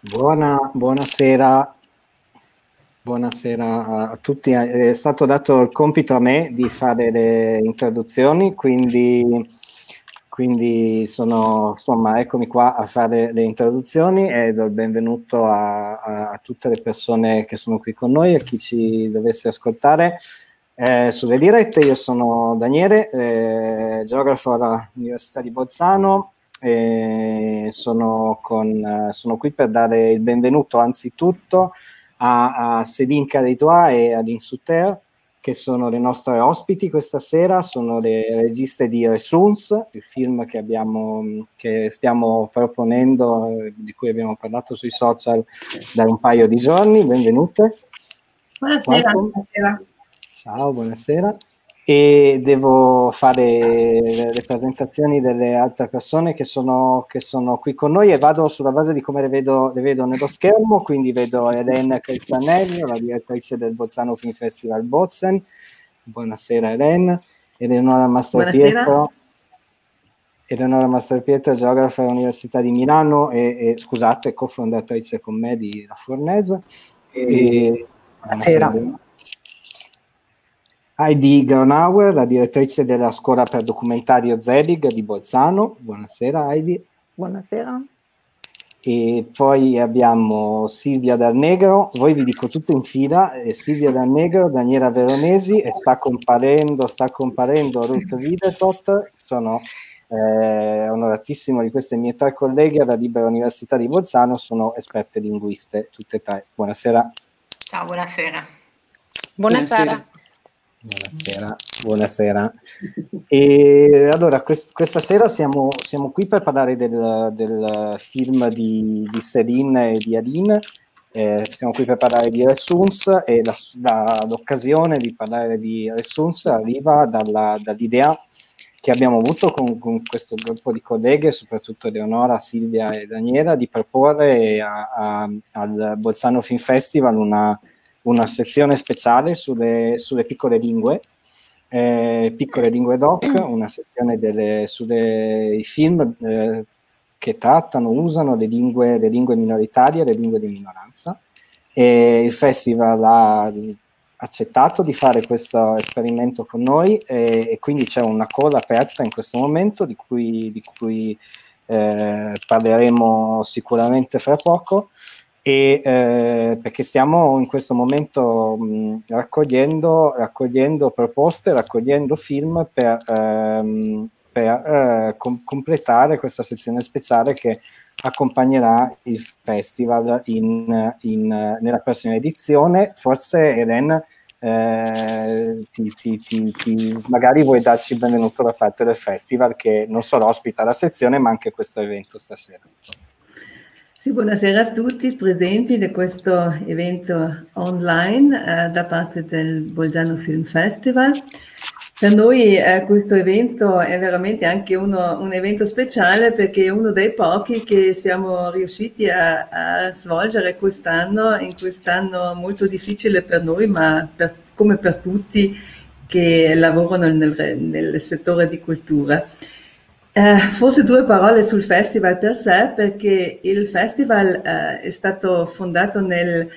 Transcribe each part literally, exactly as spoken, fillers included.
Buona, buonasera, buonasera a tutti. È stato dato il compito a me di fare le introduzioni, quindi, quindi sono, insomma, eccomi qua a fare le introduzioni e do il benvenuto a, a, a tutte le persone che sono qui con noi, a chi ci dovesse ascoltare eh, sulle dirette. Io sono Daniele, eh, geografo all'Università di Bolzano. E sono, con, sono qui per dare il benvenuto anzitutto a, a Céline Cadedois e a Lynn Suter, che sono le nostre ospiti questa sera, sono le registe di Ressources, il film che, abbiamo, che stiamo proponendo, di cui abbiamo parlato sui social da un paio di giorni. Benvenute. Buonasera. Buonasera. Ciao, buonasera. E devo fare le presentazioni delle altre persone che sono, che sono qui con noi e vado sulla base di come le vedo, le vedo nello schermo. Quindi vedo Elena Cristanello, la direttrice del Bolzano Film Festival Bozen. Buonasera Elena. Eleonora Mastropietro, Eleonora Mastropietro, geografa all'Università di Milano e, e scusate, cofondatrice con me di La Fornese. E, buonasera. Buonasera. Heidi Gronauer, la direttrice della Scuola per Documentario Zelig di Bolzano. Buonasera Heidi. Buonasera. E poi abbiamo Silvia Dal Negro, voi vi dico tutto in fila, eh, Silvia Dal Negro, Daniela Veronesi, e sta comparendo, sta comparendo Ruth Videsot. Sono eh, onoratissimo di queste mie tre colleghe alla Libera Università di Bolzano, sono esperte linguiste, tutte e tre. Buonasera. Ciao, buonasera. Buonasera. Buonasera, buonasera. E allora, quest questa sera siamo, siamo qui per parlare del, del film di, di Céline e di Aline. Eh, siamo qui per parlare di Ressources e l'occasione di parlare di Ressources arriva dall'idea che abbiamo avuto con, con questo gruppo di colleghe, soprattutto Eleonora, Silvia e Daniela, di proporre a, a, al Bolzano Film Festival una una sezione speciale sulle, sulle piccole lingue, eh, piccole lingue doc, una sezione delle, sui film eh, che trattano, usano le lingue, le lingue minoritarie, le lingue di minoranza. E il festival ha accettato di fare questo esperimento con noi e, e quindi c'è una call aperta in questo momento di cui, di cui eh, parleremo sicuramente fra poco. E eh, perché stiamo in questo momento mh, raccogliendo, raccogliendo proposte, raccogliendo film per, ehm, per eh, com completare questa sezione speciale che accompagnerà il festival in, in, nella prossima edizione. Forse Elena, eh, ti, ti, ti, ti, magari vuoi darci il benvenuto da parte del festival che non solo ospita la sezione ma anche questo evento stasera. Sì, buonasera a tutti presenti di questo evento online eh, da parte del Bolzano Film Festival. Per noi eh, questo evento è veramente anche uno, un evento speciale perché è uno dei pochi che siamo riusciti a, a svolgere quest'anno, in quest'anno molto difficile per noi, ma per, come per tutti che lavorano nel, nel settore di cultura. Eh, forse due parole sul festival per sé, perché il festival eh, è stato fondato nel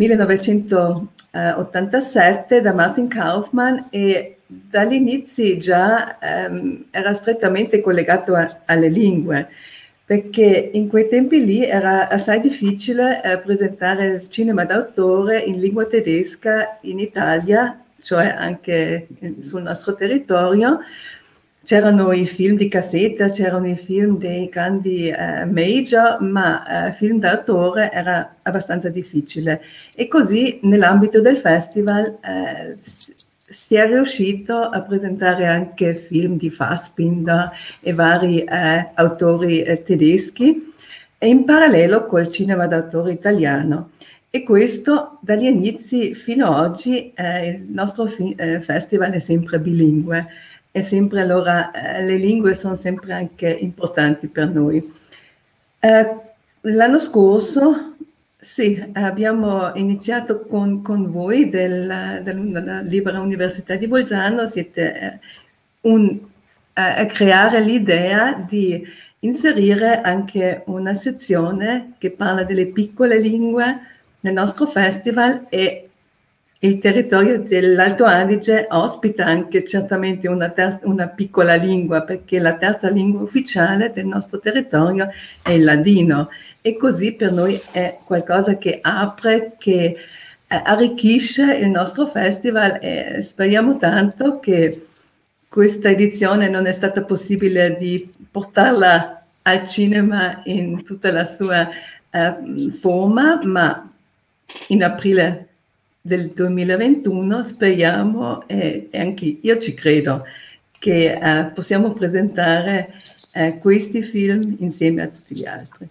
millenovecentottantasette da Martin Kaufmann e dagli inizi già ehm, era strettamente collegato a, alle lingue, perché in quei tempi lì era assai difficile eh, presentare il cinema d'autore in lingua tedesca in Italia, cioè anche sul nostro territorio. C'erano i film di cassetta, c'erano i film dei grandi eh, major, ma eh, film d'autore era abbastanza difficile. E così nell'ambito del festival eh, si è riuscito a presentare anche film di Fassbinder e vari eh, autori eh, tedeschi, e in parallelo col cinema d'autore italiano. E questo dagli inizi fino ad oggi eh, il nostro eh, festival è sempre bilingue. E sempre allora eh, le lingue sono sempre anche importanti per noi. Eh, l'anno scorso, sì, abbiamo iniziato con, con voi del, della Libera Università di Bolzano, siete eh, un, eh, a creare l'idea di inserire anche una sezione che parla delle piccole lingue nel nostro festival, e il territorio dell'Alto Adige ospita anche certamente una, una piccola lingua, perché la terza lingua ufficiale del nostro territorio è il ladino, e così per noi è qualcosa che apre, che eh, arricchisce il nostro festival, e speriamo tanto che questa edizione non è stata possibile di portarla al cinema in tutta la sua eh, forma, ma in aprile del duemilaventuno speriamo, e, e anche io ci credo, che eh, possiamo presentare eh, questi film insieme a tutti gli altri.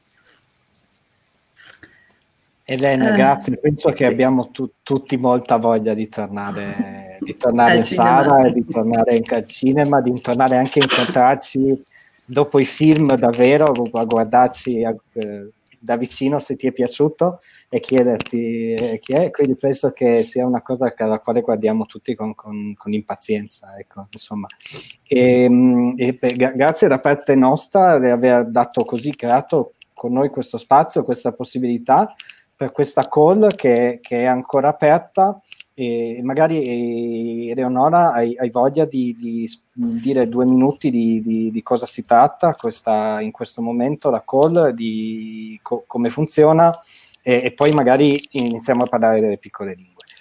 Elena, uh, grazie, penso sì. che abbiamo tu, tutti molta voglia di tornare, di tornare in sala, di tornare in, al cinema, di tornare anche a incontrarci dopo i film davvero, a guardarci a, eh, da vicino se ti è piaciuto e chiederti eh, chi è, quindi penso che sia una cosa alla quale guardiamo tutti con, con, con impazienza, ecco, insomma. E, e per, grazie da parte nostra di aver dato così, creato con noi questo spazio, questa possibilità per questa call che, che è ancora aperta, e magari Eleonora hai, hai voglia di, di dire due minuti di, di, di cosa si tratta questa, in questo momento la call, di co come funziona, e, e poi magari iniziamo a parlare delle piccole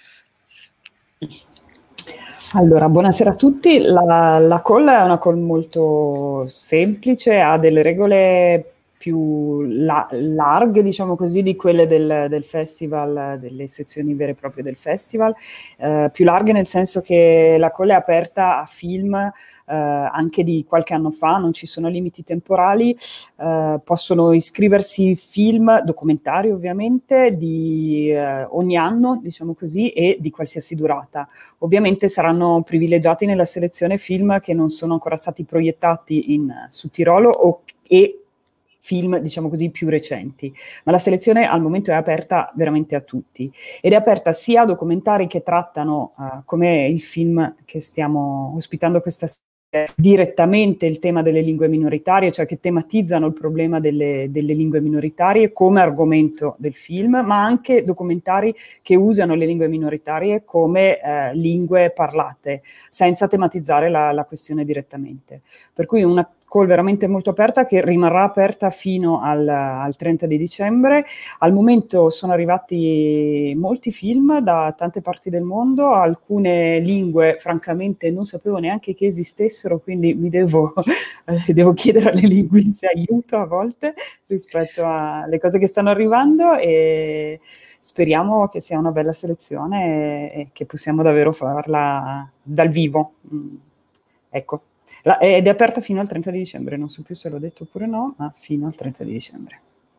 lingue. Allora, buonasera a tutti. La, la call è una call molto semplice, ha delle regole più la, larghe, diciamo così, di quelle del, del festival, delle sezioni vere e proprie del festival, eh, più larghe nel senso che la call è aperta a film eh, anche di qualche anno fa, non ci sono limiti temporali, eh, possono iscriversi film, documentari ovviamente, di eh, ogni anno, diciamo così, e di qualsiasi durata. Ovviamente saranno privilegiati nella selezione film che non sono ancora stati proiettati in, su Tirolo o, e film, diciamo così, più recenti, ma la selezione al momento è aperta veramente a tutti, ed è aperta sia a documentari che trattano, uh, come il film che stiamo ospitando questa sera, direttamente il tema delle lingue minoritarie, cioè che tematizzano il problema delle, delle lingue minoritarie come argomento del film, ma anche documentari che usano le lingue minoritarie come eh, lingue parlate, senza tematizzare la, la questione direttamente. Per cui una call veramente molto aperta, che rimarrà aperta fino al, al trenta di dicembre. Al momento sono arrivati molti film da tante parti del mondo, alcune lingue francamente non sapevo neanche che esistessero, quindi mi devo, eh, devo chiedere alle linguiste aiuto a volte rispetto alle cose che stanno arrivando, e speriamo che sia una bella selezione e, e che possiamo davvero farla dal vivo. Mm. Ecco. La, ed è aperta fino al trenta di dicembre, non so più se l'ho detto oppure no, ma fino al trenta di dicembre.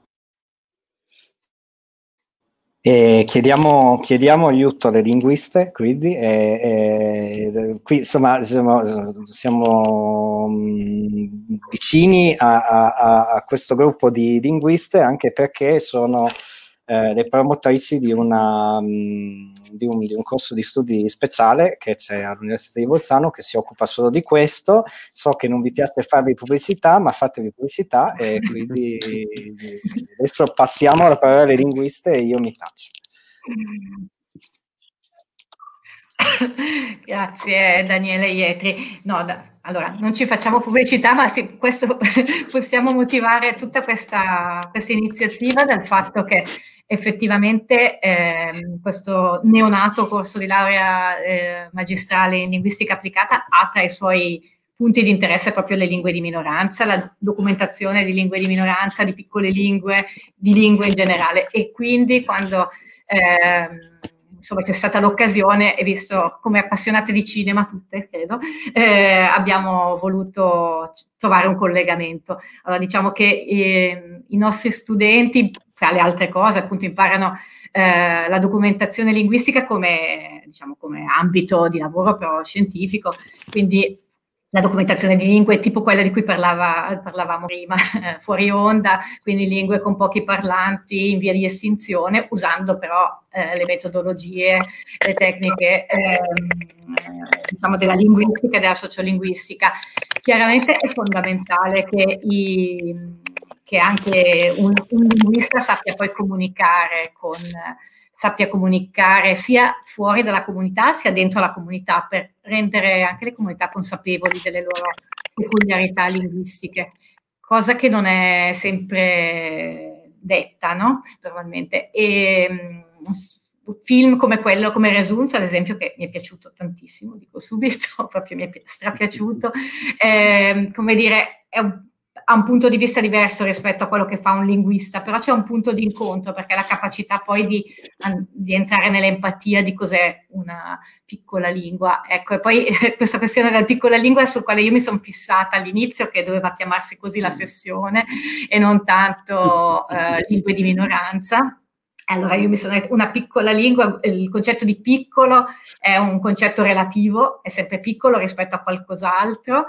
E chiediamo, chiediamo aiuto alle linguiste, quindi, e, e, qui insomma siamo, siamo mh, vicini a, a, a questo gruppo di linguiste, anche perché sono eh, le promotrici di, una, mh, di, un, di un corso di studi speciale che c'è all'Università di Bolzano, che si occupa solo di questo. So che non vi piace farvi pubblicità, ma fatevi pubblicità, e quindi adesso passiamo la parola alle linguiste e io mi taccio. Grazie Daniele Ietri. No, da, allora, non ci facciamo pubblicità, ma sì, questo possiamo motivare tutta questa, questa iniziativa dal fatto che effettivamente eh, questo neonato corso di laurea eh, magistrale in linguistica applicata ha tra i suoi punti di interesse proprio le lingue di minoranza, la documentazione di lingue di minoranza, di piccole lingue, di lingue in generale, e quindi quando eh, insomma c'è stata l'occasione, e visto come appassionate di cinema tutte, credo, eh, abbiamo voluto trovare un collegamento. Allora diciamo che eh, i nostri studenti, tra le altre cose, appunto imparano eh, la documentazione linguistica come, diciamo, come ambito di lavoro però scientifico, quindi la documentazione di lingue tipo quella di cui parlava, parlavamo prima, eh, fuori onda, quindi lingue con pochi parlanti in via di estinzione, usando però eh, le metodologie, le tecniche eh, diciamo della linguistica e della sociolinguistica. Chiaramente è fondamentale che, i, che anche un, un linguista sappia poi comunicare con... sappia comunicare sia fuori dalla comunità sia dentro la comunità, per rendere anche le comunità consapevoli delle loro peculiarità linguistiche, cosa che non è sempre detta, no? Normalmente. E um, film come quello, come Resuns, ad esempio, che mi è piaciuto tantissimo, dico subito, proprio mi è strapiaciuto, eh, come dire, è un ha un punto di vista diverso rispetto a quello che fa un linguista, però c'è un punto di incontro, perché la capacità poi di, di entrare nell'empatia di cos'è una piccola lingua. Ecco, e poi questa questione della piccola lingua sul quale io mi sono fissata all'inizio, che doveva chiamarsi così la sessione e non tanto eh, lingue di minoranza. Allora io mi sono detto, una piccola lingua, il concetto di piccolo è un concetto relativo, è sempre piccolo rispetto a qualcos'altro,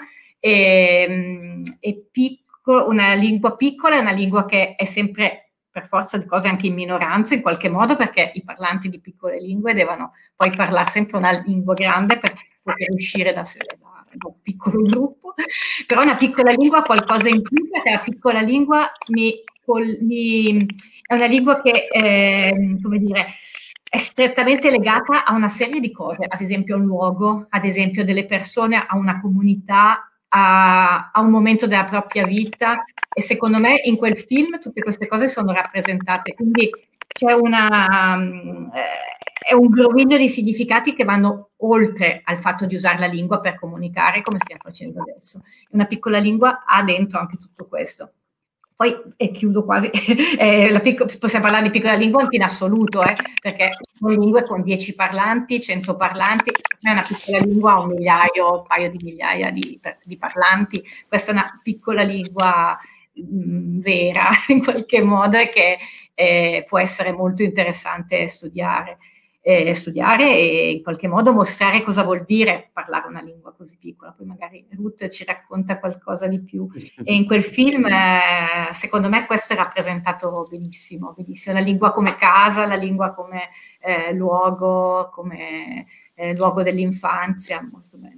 e, e piccolo, una lingua piccola è una lingua che è sempre per forza di cose anche in minoranza in qualche modo, perché i parlanti di piccole lingue devono poi parlare sempre una lingua grande per poter uscire da, da, da un piccolo gruppo. Però una piccola lingua ha qualcosa in più, perché la piccola lingua mi, mi, è una lingua che, eh, come dire, è strettamente legata a una serie di cose, ad esempio a un luogo, ad esempio delle persone, a una comunità, a, a un momento della propria vita, e secondo me in quel film tutte queste cose sono rappresentate, quindi c'è una, eh, è un groviglio di significati che vanno oltre al fatto di usare la lingua per comunicare come stiamo facendo adesso. Una piccola lingua ha dentro anche tutto questo. Poi, e chiudo quasi, eh, la possiamo parlare di piccola lingua anche in assoluto, eh, perché sono lingue con dieci parlanti, cento parlanti, è una piccola lingua, un migliaio, un paio di migliaia di, di parlanti. Questa è una piccola lingua mh, vera, in qualche modo, e che eh, può essere molto interessante studiare. Eh, studiare e in qualche modo mostrare cosa vuol dire parlare una lingua così piccola. Poi magari Ruth ci racconta qualcosa di più. E in quel film, eh, secondo me, questo è rappresentato benissimo, benissimo. La lingua come casa, la lingua come eh, luogo, come eh, luogo dell'infanzia, molto bello.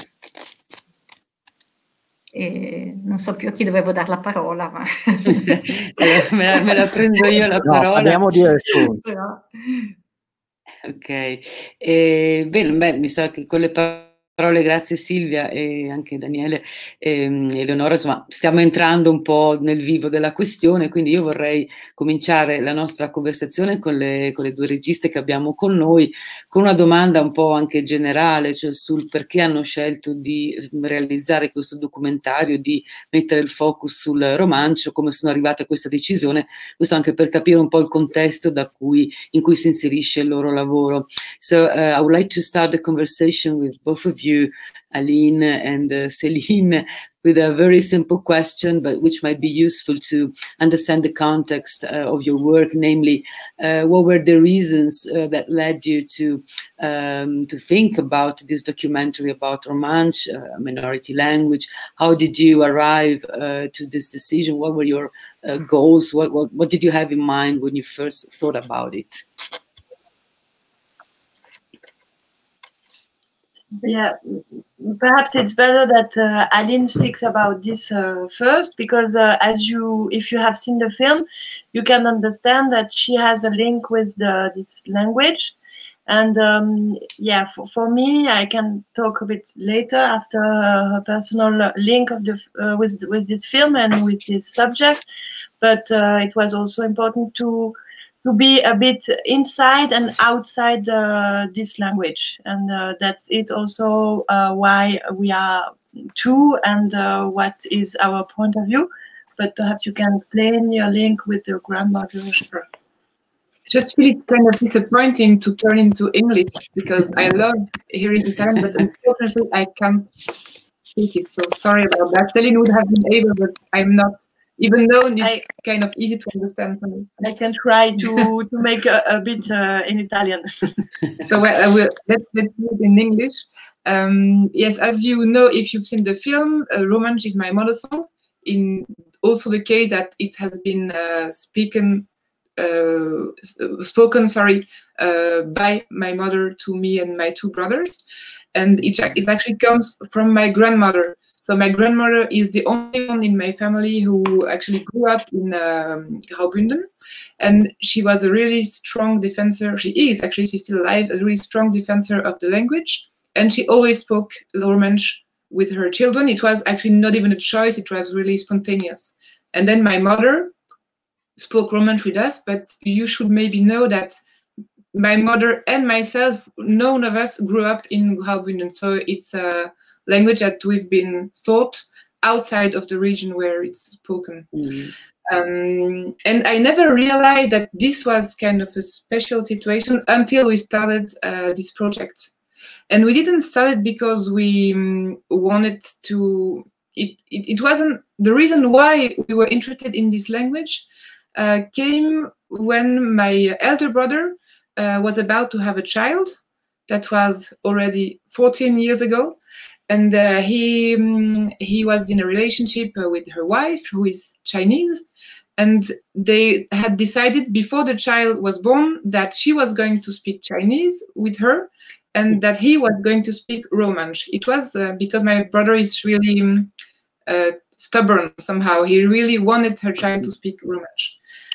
E non so più a chi dovevo dare la parola, ma... allora, me, la, me la prendo io la parola. No, parliamo di Resuns. Ok, eh, bene, beh, mi sa che con le parole, grazie Silvia e anche Daniele e Eleonora, insomma, stiamo entrando un po' nel vivo della questione, quindi io vorrei cominciare la nostra conversazione con le, con le due registe che abbiamo con noi, con una domanda un po' anche generale, cioè sul perché hanno scelto di realizzare questo documentario, di mettere il focus sul romancio, come sono arrivate a questa decisione, questo anche per capire un po' il contesto da cui, in cui si inserisce il loro lavoro. So uh, I would like to start the conversation with both of you, Aline and uh, Céline, with a very simple question, but which might be useful to understand the context uh, of your work, namely, uh, what were the reasons uh, that led you to um, to think about this documentary about Romansh, uh, minority language? How did you arrive uh, to this decision? What were your uh, goals? What, what, what did you have in mind when you first thought about it? Yeah, perhaps it's better that uh, Aline speaks about this uh, first, because uh, as you, if you have seen the film, you can understand that she has a link with the, this language. And um, yeah, for, for me, I can talk a bit later after uh, her personal link of the, uh, with, with this film and with this subject. But uh, it was also important to to be a bit inside and outside uh, this language. And uh, that's it also uh, why we are two and uh, what is our point of view. But perhaps you can explain your link with your grandmother. Just feel it kind of disappointing to turn into English, because I love hearing Italian, but unfortunately I can't speak it. So sorry about that. Céline would have been able, but I'm not. Even though it's I, kind of easy to understand for me. I can try to, to make a, a bit uh, in Italian. So uh, I will, let's, let's do it in English. Um, yes, as you know, if you've seen the film, uh, Romansh is my mother tongue. In also the case that it has been uh, spoken, uh, spoken, sorry, uh, by my mother to me and my two brothers, and it, it actually comes from my grandmother. So my grandmother is the only one in my family who actually grew up in um, Graubünden, and she was a really strong defender. She is actually, she's still alive, a really strong defender of the language, and she always spoke Romansh with her children. It was actually not even a choice, it was really spontaneous. And then my mother spoke Romansh with us, but you should maybe know that my mother and myself, none of us grew up in Graubünden, so it's a language that we've been taught outside of the region where it's spoken. Mm-hmm. Um, and I never realized that this was kind of a special situation until we started uh, this project. And we didn't start it because we um, wanted to, it, it, it wasn't, the reason why we were interested in this language uh, came when my elder brother uh, was about to have a child. That was already fourteen years ago. And uh, he, um, he was in a relationship uh, with her wife, who is Chinese. And they had decided before the child was born that she was going to speak Chinese with her, and that he was going to speak Romansh. It was uh, because my brother is really um, uh, stubborn somehow. He really wanted her child to speak Romansh.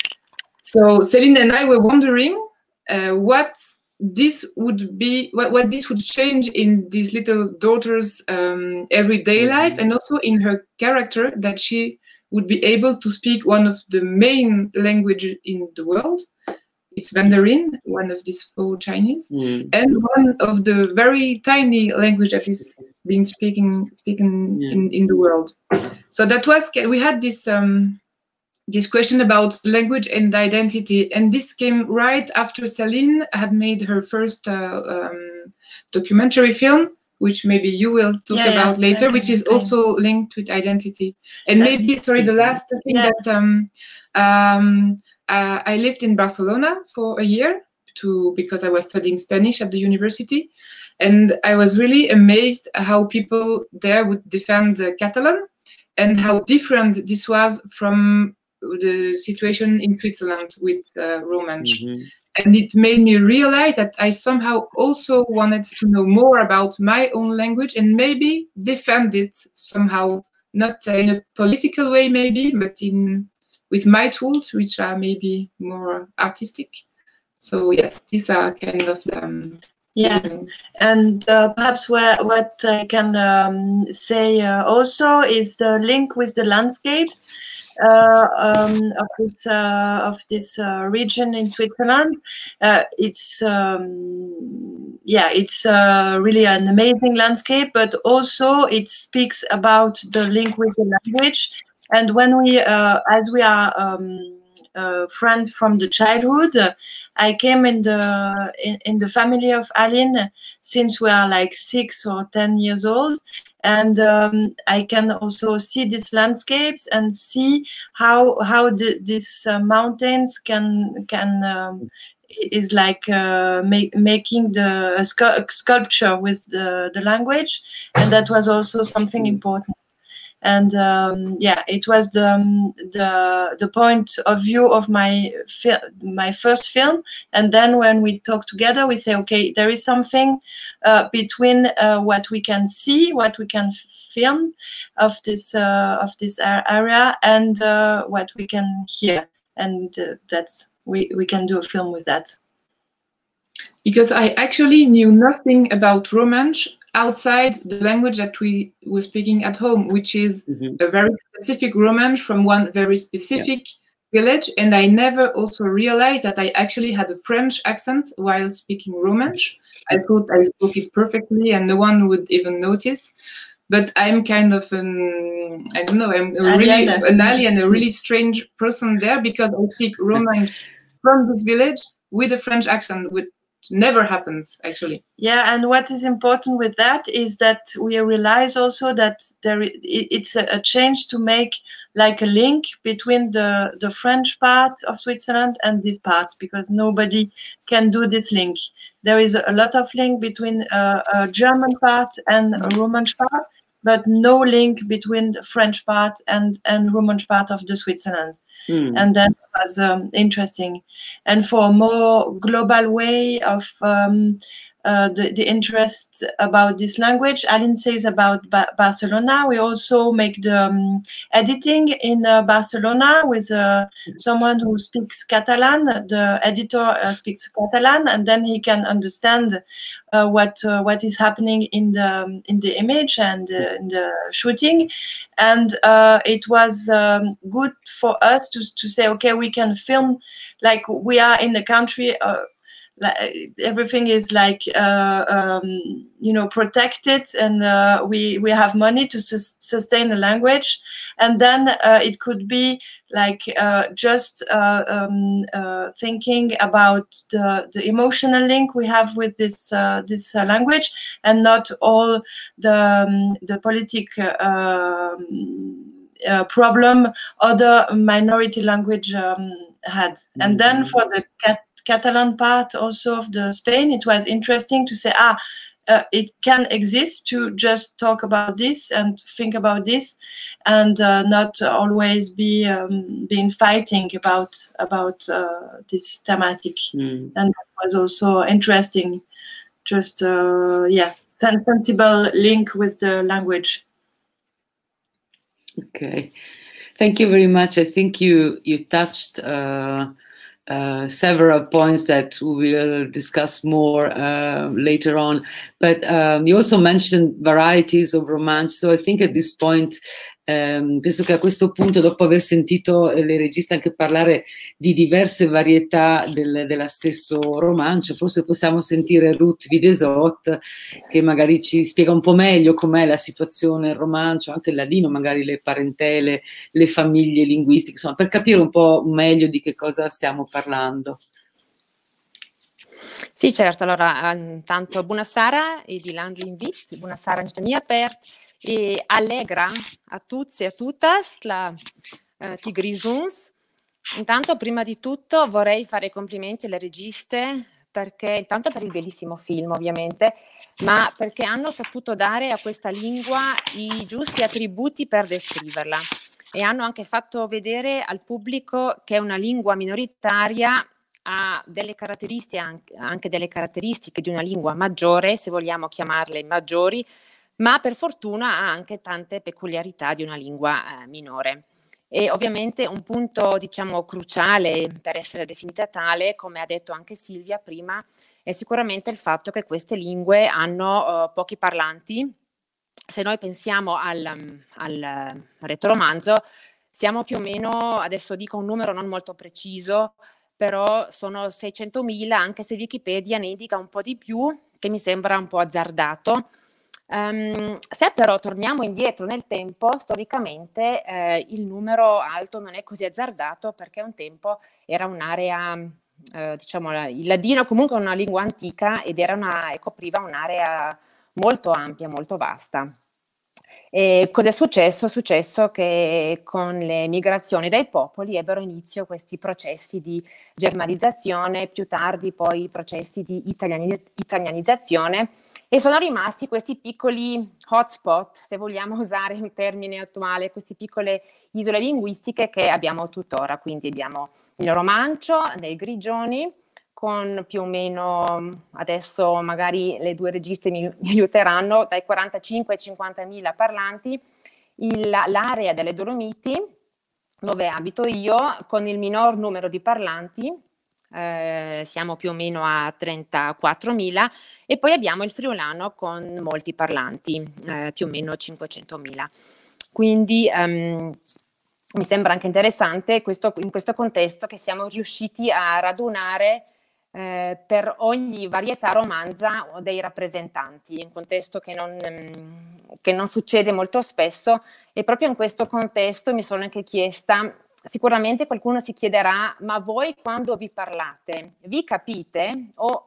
So Céline and I were wondering uh, what this would be, what, what this would change in this little daughter's um, everyday life, and also in her character, that she would be able to speak one of the main languages in the world. It's Mandarin, one of these four Chinese, mm. and one of the very tiny language that is being speaking, speaking yeah. in, in the world. So that was, we had this um, this question about language and identity, and this came right after Céline had made her first uh, um, documentary film, which maybe you will talk yeah, about yeah, later, yeah, which is also linked with identity. And maybe, sorry, the last thing yeah. that um, um, uh, I lived in Barcelona for a year to because I was studying Spanish at the university, and I was really amazed how people there would defend uh, Catalan and how different this was from the situation in Switzerland with uh, Romansh. Mm-hmm. And it made me realize that I somehow also wanted to know more about my own language and maybe defend it somehow, not uh, in a political way maybe, but in with my tools, which are maybe more artistic. So yes, these are kind of the... Um, yeah, and uh, perhaps where, what I can um, say uh, also is the link with the landscape. Uh, um, of this, uh, of this uh, region in Switzerland. Uh, it's um, yeah, it's uh, really an amazing landscape, but also it speaks about the link with the language. And when we, uh, as we are um, uh, friends from the childhood, uh, I came in the in, in the family of Aline since we are like six or ten years old. And um, I can also see these landscapes and see how how the, these uh, mountains can can um, is like uh, make, making the scu sculpture with the the language, and that was also something important. And um, yeah, it was the um, the the point of view of my my first film. And then when we talk together, we say, okay, there is something uh, between uh, what we can see, what we can film of this uh, of this area, and uh, what we can hear, and uh, that's we we can do a film with that. Because I actually knew nothing about Romansh outside the language that we were speaking at home, which is mm-hmm. a very specific Romansh from one very specific yeah. village. And I never also realized that I actually had a French accent while speaking Romansh. I thought I spoke it perfectly and no one would even notice. But I'm kind of an, I don't know, I'm a really an alien, a really strange person there, because I speak Romansh from this village with a French accent, with never happens actually. Yeah, and what is important with that is that we realize also that there I it's a, a change to make like a link between the the French part of Switzerland and this part, because nobody can do this link. There is a lot of link between uh, a German part and a Romansh part, but no link between the French part and and Romansh part of the Switzerland. Mm. And that was um, interesting. And for a more global way of um, uh, the, the interest about this language, Aline says about ba Barcelona. We also make the um, editing in uh, Barcelona with uh, someone who speaks Catalan. The editor uh, speaks Catalan, and then he can understand uh, what uh, what is happening in the in the image and uh, in the shooting. And uh, it was um, good for us to to say, okay, we can film like we are in the country. Uh, Like everything is like uh, um, you know, protected, and uh, we we have money to sus sustain the language, and then uh, it could be like uh, just uh, um, uh, thinking about the the emotional link we have with this uh, this uh, language, and not all the um, the politic uh, uh, problem other minority language um, had. Mm-hmm. And then for the cat Catalan part also of the Spain, it was interesting to say, ah, uh, it can exist to just talk about this and think about this, and uh, not always be um, being fighting about about uh, this thematic. Mm. And that was also interesting. Just uh, yeah, sensible link with the language. Okay, thank you very much. I think you you touched. Uh, Uh, several points that we will discuss more uh, later on, but um, you also mentioned varieties of Romansh, so I think at this point, um, penso che a questo punto, dopo aver sentito le registe anche parlare di diverse varietà del, della stesso Romansh, forse possiamo sentire Ruth Videsot, che magari ci spiega un po' meglio com'è la situazione in Romansh, anche il ladino, magari le parentele, le famiglie linguistiche, insomma, per capire un po' meglio di che cosa stiamo parlando. Sì, certo. Allora, intanto buonasera e di Lange Invit, buonasera anche mia per e allegra a tutti e a tutas la uh, Tigrijuns. Intanto, prima di tutto, vorrei fare i complimenti alle registe, perché intanto per il bellissimo film, ovviamente, ma perché hanno saputo dare a questa lingua i giusti attributi per descriverla, e hanno anche fatto vedere al pubblico che è una lingua minoritaria, ha delle caratteristiche, anche, anche delle caratteristiche di una lingua maggiore, se vogliamo chiamarle maggiori, ma per fortuna ha anche tante peculiarità di una lingua eh, minore. E ovviamente un punto, diciamo, cruciale per essere definita tale, come ha detto anche Silvia prima, è sicuramente il fatto che queste lingue hanno uh, pochi parlanti. Se noi pensiamo al, al retroromanzo, siamo più o meno, adesso dico un numero non molto preciso, però sono seicentomila, anche se Wikipedia ne indica un po' di più, che mi sembra un po' azzardato. Um, se però torniamo indietro nel tempo, storicamente eh, il numero alto non è così azzardato, perché un tempo era un'area, eh, diciamo, il ladino comunque è una lingua antica ed era una, e copriva un'area molto ampia, molto vasta. E cosa è successo? È successo che con le migrazioni dei popoli ebbero inizio questi processi di germanizzazione, più tardi poi i processi di italiani- italianizzazione, e sono rimasti questi piccoli hotspot, se vogliamo usare un termine attuale, queste piccole isole linguistiche che abbiamo tuttora. Quindi abbiamo il romancio dei Grigioni, con più o meno, adesso magari le due registe mi, mi aiuteranno, dai quarantacinque ai cinquantamila parlanti, l'area delle Dolomiti, dove abito io, con il minor numero di parlanti, eh, siamo più o meno a trentaquattromila, e poi abbiamo il friulano con molti parlanti, eh, più o meno cinquecentomila. Quindi um, mi sembra anche interessante questo, in questo contesto che siamo riusciti a radunare Eh, per ogni varietà romanza dei rappresentanti, un contesto che non, ehm, che non succede molto spesso, e proprio in questo contesto mi sono anche chiesta, sicuramente qualcuno si chiederà, ma voi quando vi parlate, vi capite o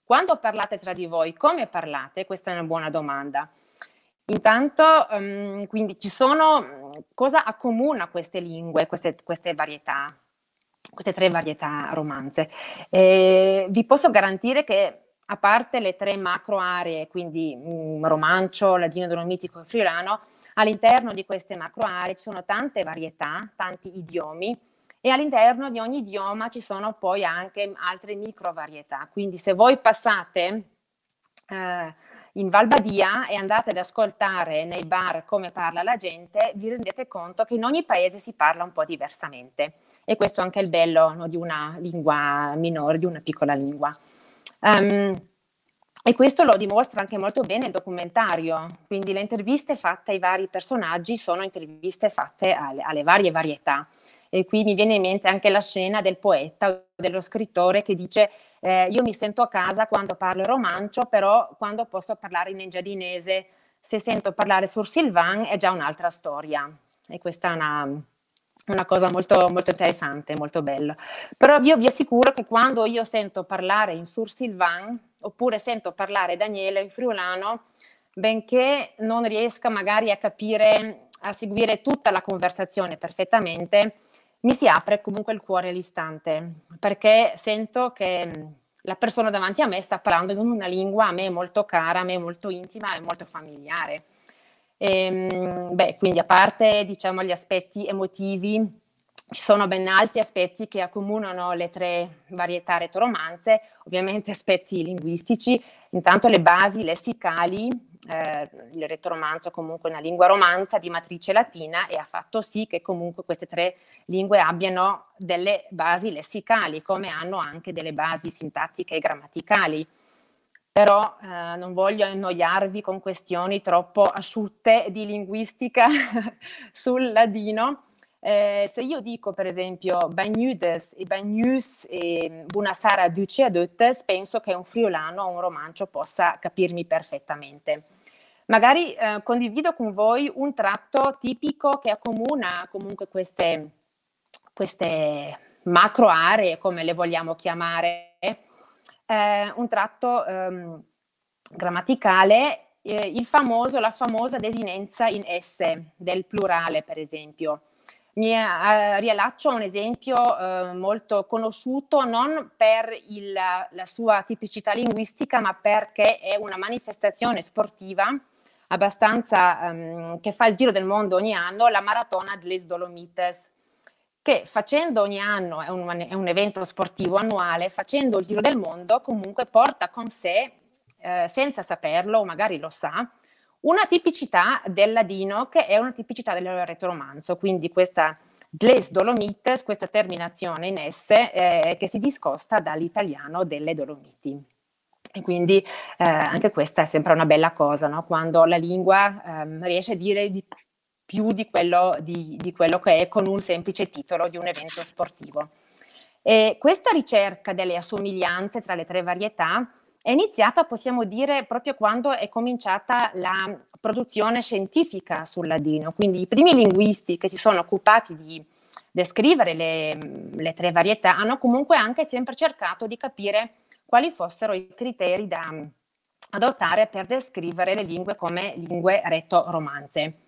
Quando parlate tra di voi, come parlate? Questa è una buona domanda. Intanto, um, quindi ci sono, cosa accomuna queste lingue, queste, queste varietà, queste tre varietà romanze? E vi posso garantire che, a parte le tre macro aree, quindi um, romancio, ladino, dolomitico e friulano, all'interno di queste macro aree ci sono tante varietà, tanti idiomi, e all'interno di ogni idioma ci sono poi anche altre micro varietà. Quindi se voi passate eh, in Val Badia e andate ad ascoltare nei bar come parla la gente, vi rendete conto che in ogni paese si parla un po' diversamente. E questo è anche il bello, no, di una lingua minore, di una piccola lingua. Um, e questo lo dimostra anche molto bene il documentario. Quindi le interviste fatte ai vari personaggi sono interviste fatte alle, alle varie varietà. E qui mi viene in mente anche la scena del poeta, dello scrittore che dice eh, io mi sento a casa quando parlo romancio, però quando posso parlare in engiadinese, se sento parlare sursilvan è già un'altra storia. E questa è una, una cosa molto, molto interessante, molto bella. Però io vi assicuro che quando io sento parlare in sursilvan, oppure sento parlare Daniele in friulano, benché non riesca magari a capire, a seguire tutta la conversazione perfettamente, mi si apre comunque il cuore all'istante, perché sento che la persona davanti a me sta parlando in una lingua a me molto cara, a me molto intima e molto familiare. E, beh, quindi a parte, diciamo, gli aspetti emotivi, ci sono ben altri aspetti che accomunano le tre varietà retoromanze, ovviamente aspetti linguistici, intanto le basi lessicali. Eh, il retoromanzo comunque è una lingua romanza di matrice latina e ha fatto sì che comunque queste tre lingue abbiano delle basi lessicali, come hanno anche delle basi sintattiche e grammaticali. Però eh, non voglio annoiarvi con questioni troppo asciutte di linguistica sul ladino. Eh, se io dico per esempio Bagnudes e Bagnus e Bunasara Duce Adottes, penso che un friulano o un romancio possa capirmi perfettamente. Magari eh, condivido con voi un tratto tipico che accomuna comunque queste, queste macro aree, come le vogliamo chiamare, eh, un tratto ehm, grammaticale, eh, il famoso, la famosa desinenza in esse del plurale, per esempio. Mi eh, riallaccio a un esempio eh, molto conosciuto, non per il, la sua tipicità linguistica, ma perché è una manifestazione sportiva abbastanza um, che fa il giro del mondo ogni anno, la Maratona delle Dolomites, che facendo ogni anno, è un, è un evento sportivo annuale, facendo il giro del mondo comunque porta con sé, eh, senza saperlo, o magari lo sa, una tipicità del ladino che è una tipicità del retoromanzo, quindi questa dles Dolomites, questa terminazione in esse eh, che si discosta dall'italiano delle Dolomiti. E quindi eh, anche questa è sempre una bella cosa, no? Quando la lingua ehm, riesce a dire di più di quello, di, di quello che è con un semplice titolo di un evento sportivo. E questa ricerca delle assomiglianze tra le tre varietà è iniziata, possiamo dire, proprio quando è cominciata la produzione scientifica sul ladino. Quindi i primi linguisti che si sono occupati di descrivere le, le tre varietà hanno comunque anche sempre cercato di capire quali fossero i criteri da adottare per descrivere le lingue come lingue retoromanze.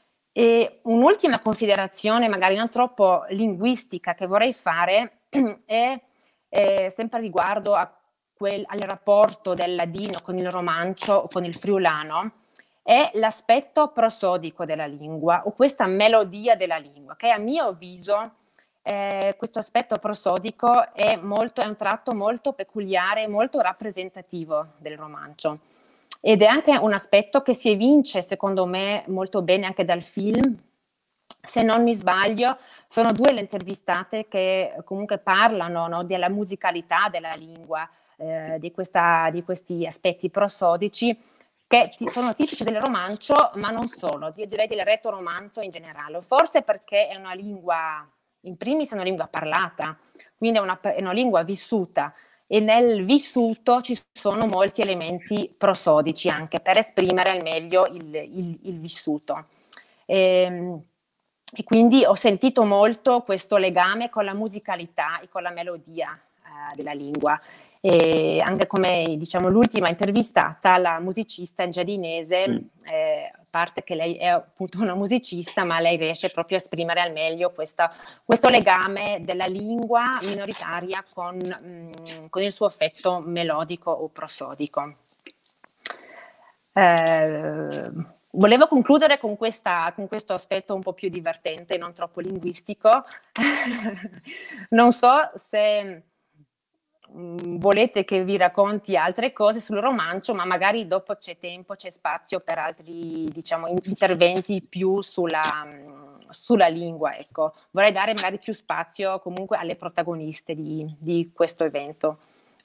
E un'ultima considerazione, magari non troppo linguistica, che vorrei fare è, è sempre riguardo a quel, al rapporto del ladino con il romancio o con il friulano, è l'aspetto prosodico della lingua o questa melodia della lingua, che a mio avviso Eh, questo aspetto prosodico è, molto, è un tratto molto peculiare, molto rappresentativo del romancio ed è anche un aspetto che si evince secondo me molto bene anche dal film. Se non mi sbaglio sono due le intervistate che comunque parlano, no, della musicalità della lingua, eh, di, questa, di questi aspetti prosodici che ti, sono tipici del romancio, ma non solo, io direi del retoromanzo in generale, forse perché è una lingua, in primis è una lingua parlata, quindi è una, è una lingua vissuta e nel vissuto ci sono molti elementi prosodici anche per esprimere al meglio il, il, il vissuto. E, e quindi ho sentito molto questo legame con la musicalità e con la melodia eh, della lingua E anche come, diciamo, l'ultima intervistata, la musicista engiadinese, mm. eh, a parte che lei è appunto una musicista, ma lei riesce proprio a esprimere al meglio questa, questo legame della lingua minoritaria con, mh, con il suo effetto melodico o prosodico. Eh, volevo concludere con, questa, con questo aspetto un po' più divertente, non troppo linguistico. Non so se mh, volete che vi racconti altre cose sul romanzo, ma magari dopo c'è tempo, c'è spazio per altri, diciamo, interventi più sulla, sulla lingua. Ecco. Vorrei dare magari più spazio comunque alle protagoniste di, di questo evento.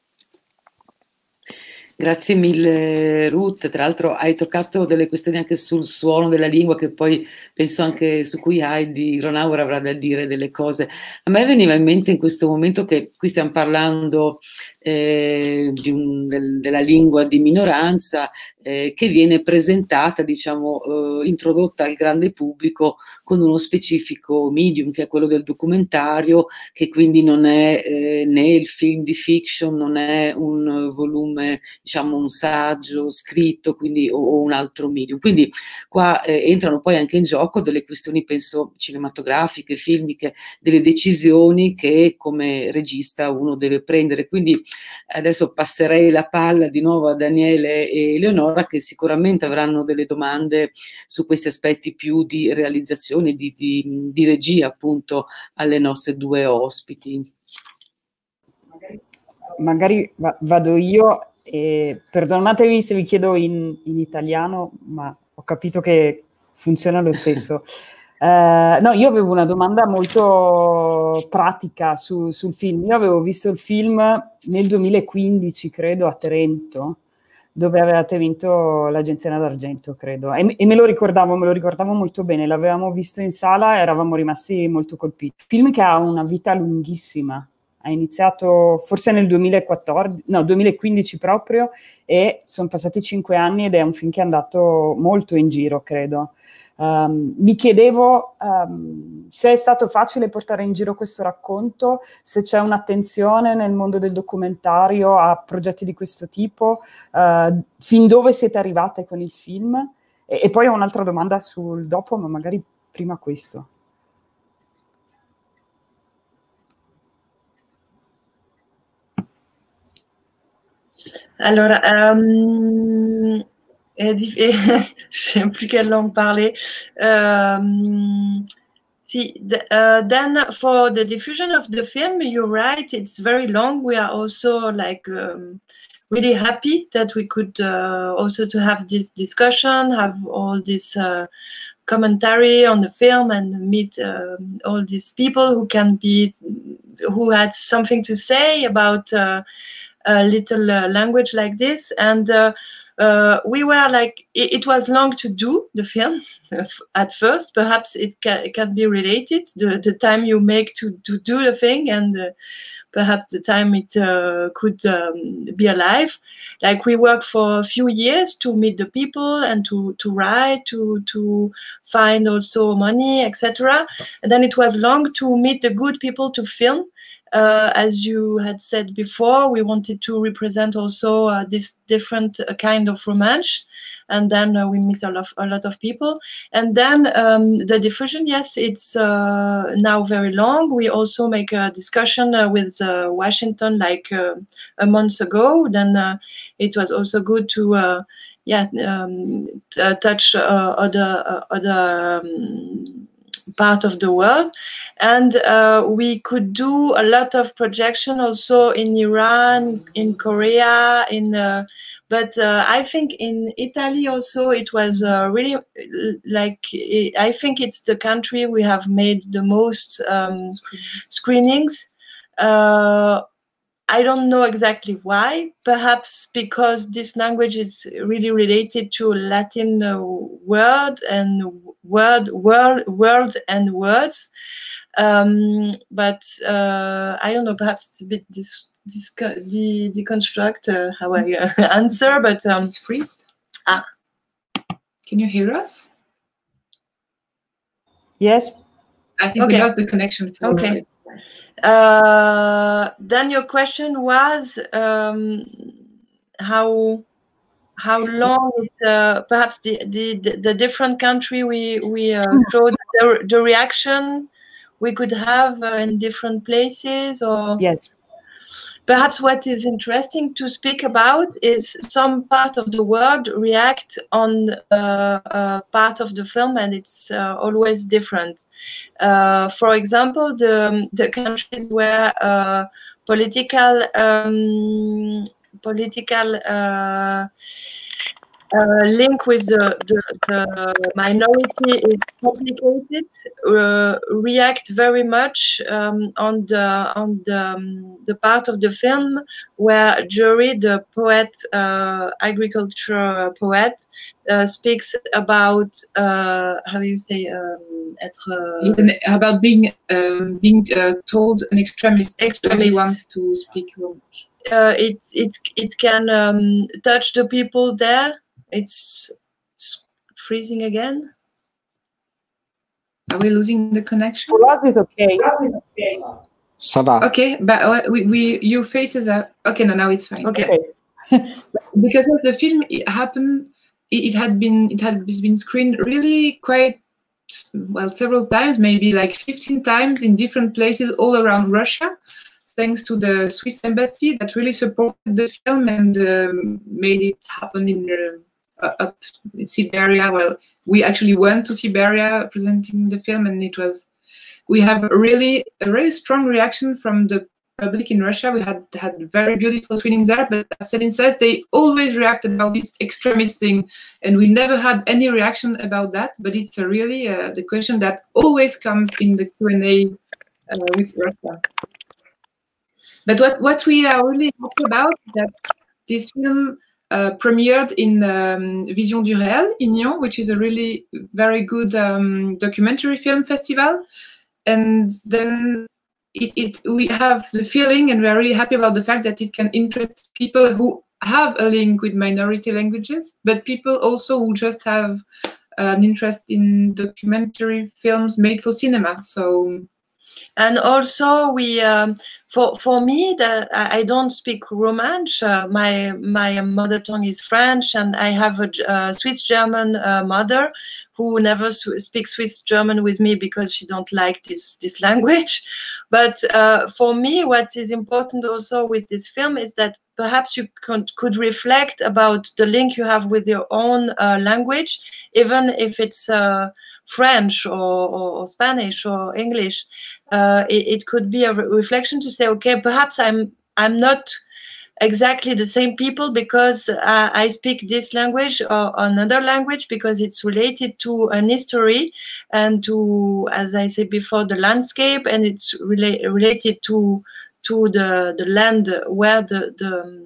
Grazie mille Ruth, tra l'altro hai toccato delle questioni anche sul suono della lingua che poi penso anche su cui Heidi Ronauer avrà da dire delle cose. A me veniva in mente in questo momento che qui stiamo parlando eh, di un, del, della lingua di minoranza eh, che viene presentata, diciamo, eh, introdotta al grande pubblico con uno specifico medium che è quello del documentario, che quindi non è eh, né il film di fiction, non è un volume, diciamo un saggio scritto, quindi, o, o un altro medium. Quindi qua eh, entrano poi anche in gioco delle questioni, penso, cinematografiche, filmiche, delle decisioni che come regista uno deve prendere. Quindi adesso passerei la palla di nuovo a Daniele e Eleonora, che sicuramente avranno delle domande su questi aspetti più di realizzazione, di, di, di regia, appunto, alle nostre due ospiti. Magari vado io. E perdonatemi se vi chiedo in, in italiano, ma ho capito che funziona lo stesso. Uh, no, io avevo una domanda molto pratica su, sul film. Io avevo visto il film nel duemilaquindici, credo, a Trento, dove avevate vinto l'Agenzia d'Argento, credo. E, e me lo ricordavo, me lo ricordavo molto bene. L'avevamo visto in sala e eravamo rimasti molto colpiti. Film che ha una vita lunghissima. Ha iniziato forse nel duemilaquattordici, no, duemilaquindici proprio, e sono passati cinque anni ed è un film che è andato molto in giro, credo. Um, mi chiedevo um, se è stato facile portare in giro questo racconto, se c'è un'attenzione nel mondo del documentario a progetti di questo tipo, uh, fin dove siete arrivate con il film? E, e poi ho un'altra domanda sul dopo, ma magari prima questo. Alors, euh, j'ai plus quelle langue parler. Um, see, the, uh, then for the diffusion of the film, you're right, it's very long. We are also like um, really happy that we could uh, also to have this discussion, have all this uh, commentary on the film, and meet uh, all these people who can be, who had something to say about uh, a little uh, language like this. And uh, uh, we were like, it, it was long to do the film at first. Perhaps it can, it can be related, the, the time you make to, to do the thing, and uh, perhaps the time it uh, could um, be alive. Like we worked for a few years to meet the people and to, to write, to, to find also money, et cetera. And then it was long to meet the good people to film. Uh, as you had said before, we wanted to represent also uh, this different uh, kind of romance, and then uh, we meet a lot, a lot of people. And then um, the diffusion, yes, it's uh, now very long. We also make a discussion uh, with uh, Washington like uh, a month ago. Then uh, it was also good to uh, yeah um, uh, touch uh, other uh, other. Um, part of the world, and uh, we could do a lot of projection also in Iran, in Korea, in uh, but uh, I think in Italy also it was uh, really like, I think it's the country we have made the most um, screenings. Uh, I don't know exactly why. Perhaps because this language is really related to Latin uh, word and word, word, word and words. Um, but uh, I don't know. Perhaps it's a bit dis, dis, de, deconstruct uh, how I uh, answer. But um, it's freezed. Ah, can you hear us? Yes. I think okay. we lost the connection. For okay. Uh, then your question was um, how how long it, uh, perhaps the, the the different country we we uh, showed the, the reaction we could have uh, in different places, or yes. Perhaps what is interesting to speak about is some part of the world react on uh, uh, part of the film, and it's uh, always different. Uh, for example, the, the countries where uh, political um, political uh, uh, link with the, the, the minority is complicated, uh, react very much um, on the on the, um, the part of the film where Jury, the poet, uh, agriculture poet, uh, speaks about uh, how do you say um, être, an, about being um, being uh, told an extremist, extremist wants to speak Romansh. Uh, it it it can um, touch the people there. It's freezing again. Are we losing the connection? For us, it's okay. Ça va. Okay, but we, we your faces are okay. No, now it's fine. Okay. Because as the film it happened, it, it had been it had been screened really quite well several times, maybe like fifteen times in different places all around Russia, thanks to the Swiss embassy that really supported the film and um, made it happen in uh, up in Siberia. Well, we actually went to Siberia presenting the film, and it was we have really a really strong reaction from the public in Russia. We had had very beautiful screenings there, but as Céline says, they always react about this extremist thing, and we never had any reaction about that. But it's a really uh, the question that always comes in the Q and A uh, with Russia. But what, what we are really happy about is that this film uh, premiered in um, Vision du Réel in Nyon, which is a really very good um, documentary film festival. And then it, it, we have the feeling, and we are really happy about the fact that it can interest people who have a link with minority languages, but people also who just have an interest in documentary films made for cinema. So. And also, we um, for for me, that I don't speak Romansh. Uh, my my mother tongue is French, and I have a, a Swiss German uh, mother who never sw speaks Swiss German with me because she don't like this this language. But uh, for me, what is important also with this film is that perhaps you could could reflect about the link you have with your own uh, language, even if it's uh, French or, or, or Spanish or English. Uh, it, it could be a re reflection to say, okay, perhaps I'm I'm not exactly the same people because uh, I speak this language or another language because it's related to an history and to, as I said before, the landscape, and it's rela related to to the the land where the the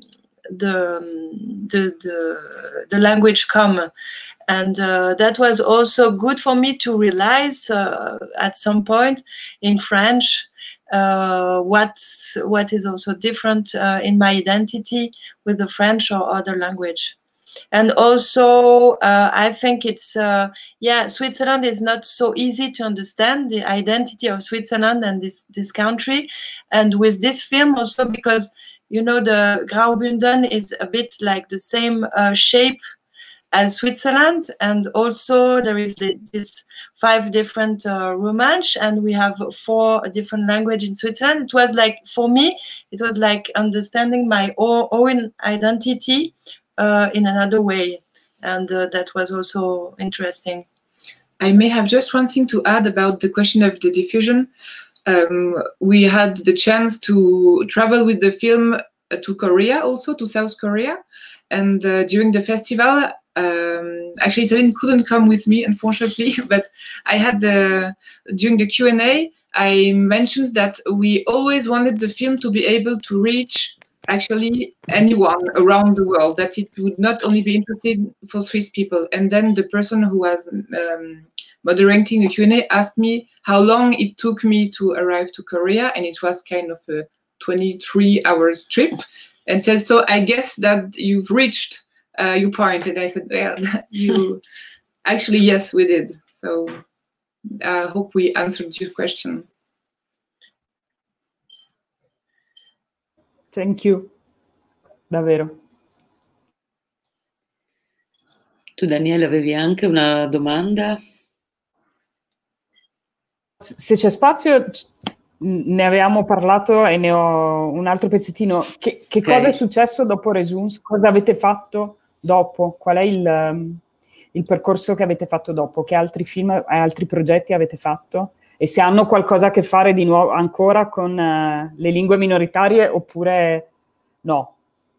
the the, the, the language come. And uh, that was also good for me to realize uh, at some point in French uh, what what is also different uh, in my identity with the French or other language. And also, uh, I think it's, uh, yeah, Switzerland is not so easy to understand, the identity of Switzerland and this, this country. And with this film also, because, you know, the Graubünden is a bit like the same uh, shape as Switzerland, and also there is the, this five different uh, Romansh, and we have four different languages in Switzerland. It was like, for me, it was like understanding my own identity uh, in another way, and uh, that was also interesting. I may have just one thing to add about the question of the diffusion. Um, we had the chance to travel with the film uh, to Korea, also to South Korea, and uh, during the festival, Um, actually, Céline couldn't come with me, unfortunately, but I had the, during the Q and A, I mentioned that we always wanted the film to be able to reach actually anyone around the world, that it would not only be interesting for Swiss people. And then the person who was um, moderating the Q and A asked me how long it took me to arrive to Korea, and it was kind of a twenty-three hours trip, and said, so I guess that you've reached Uh, you point, and I said, well, you actually, yes, we did. So I uh, hope we answered your question. Thank you, davvero. Tu Daniele avevi anche una domanda? Se c'è spazio, ne avevamo parlato e ne ho un altro pezzettino. Che, che okay. Cosa è successo dopo Resumes? Cosa avete fatto dopo? Qual è il, il percorso che avete fatto dopo? Che altri film e altri progetti avete fatto? E se hanno qualcosa a che fare di nuovo ancora con uh, le lingue minoritarie oppure no?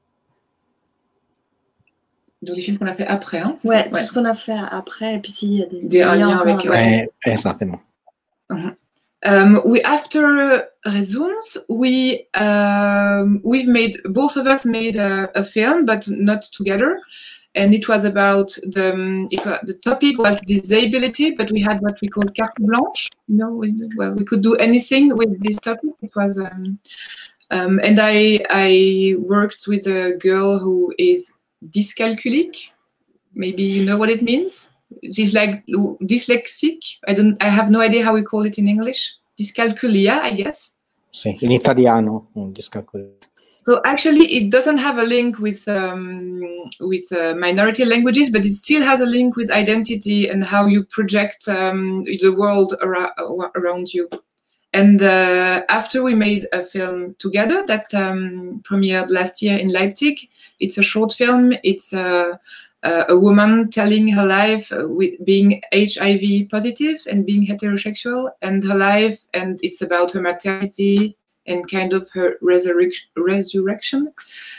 Donc les films qu'on a fait après, hein, ouais, ça? tout ouais. ce qu'on a fait après, et puis s'il y a des, des liens avec... Ouais. Eh, exactement. Uh-huh. Um, we after Resumes, we um, we've made both of us made a, a film, but not together, and it was about the um, it, the topic was disability, but we had what we call carte blanche. You know, we, well, we could do anything with this topic. It was, um, um, and I I worked with a girl who is dyscalculic. Maybe you know what it means. She's like dyslexic. I don't. I have no idea how we call it in English. Dyscalculia, I guess. Sì, in italiano, dyscalculia. So actually, it doesn't have a link with um, with uh, minority languages, but it still has a link with identity and how you project um, the world ar around you. And uh, after we made a film together that um, premiered last year in Leipzig, it's a short film. It's a Uh, a woman telling her life uh, with being H I V positive and being heterosexual, and her life, and it's about her maternity and kind of her resurrec resurrection.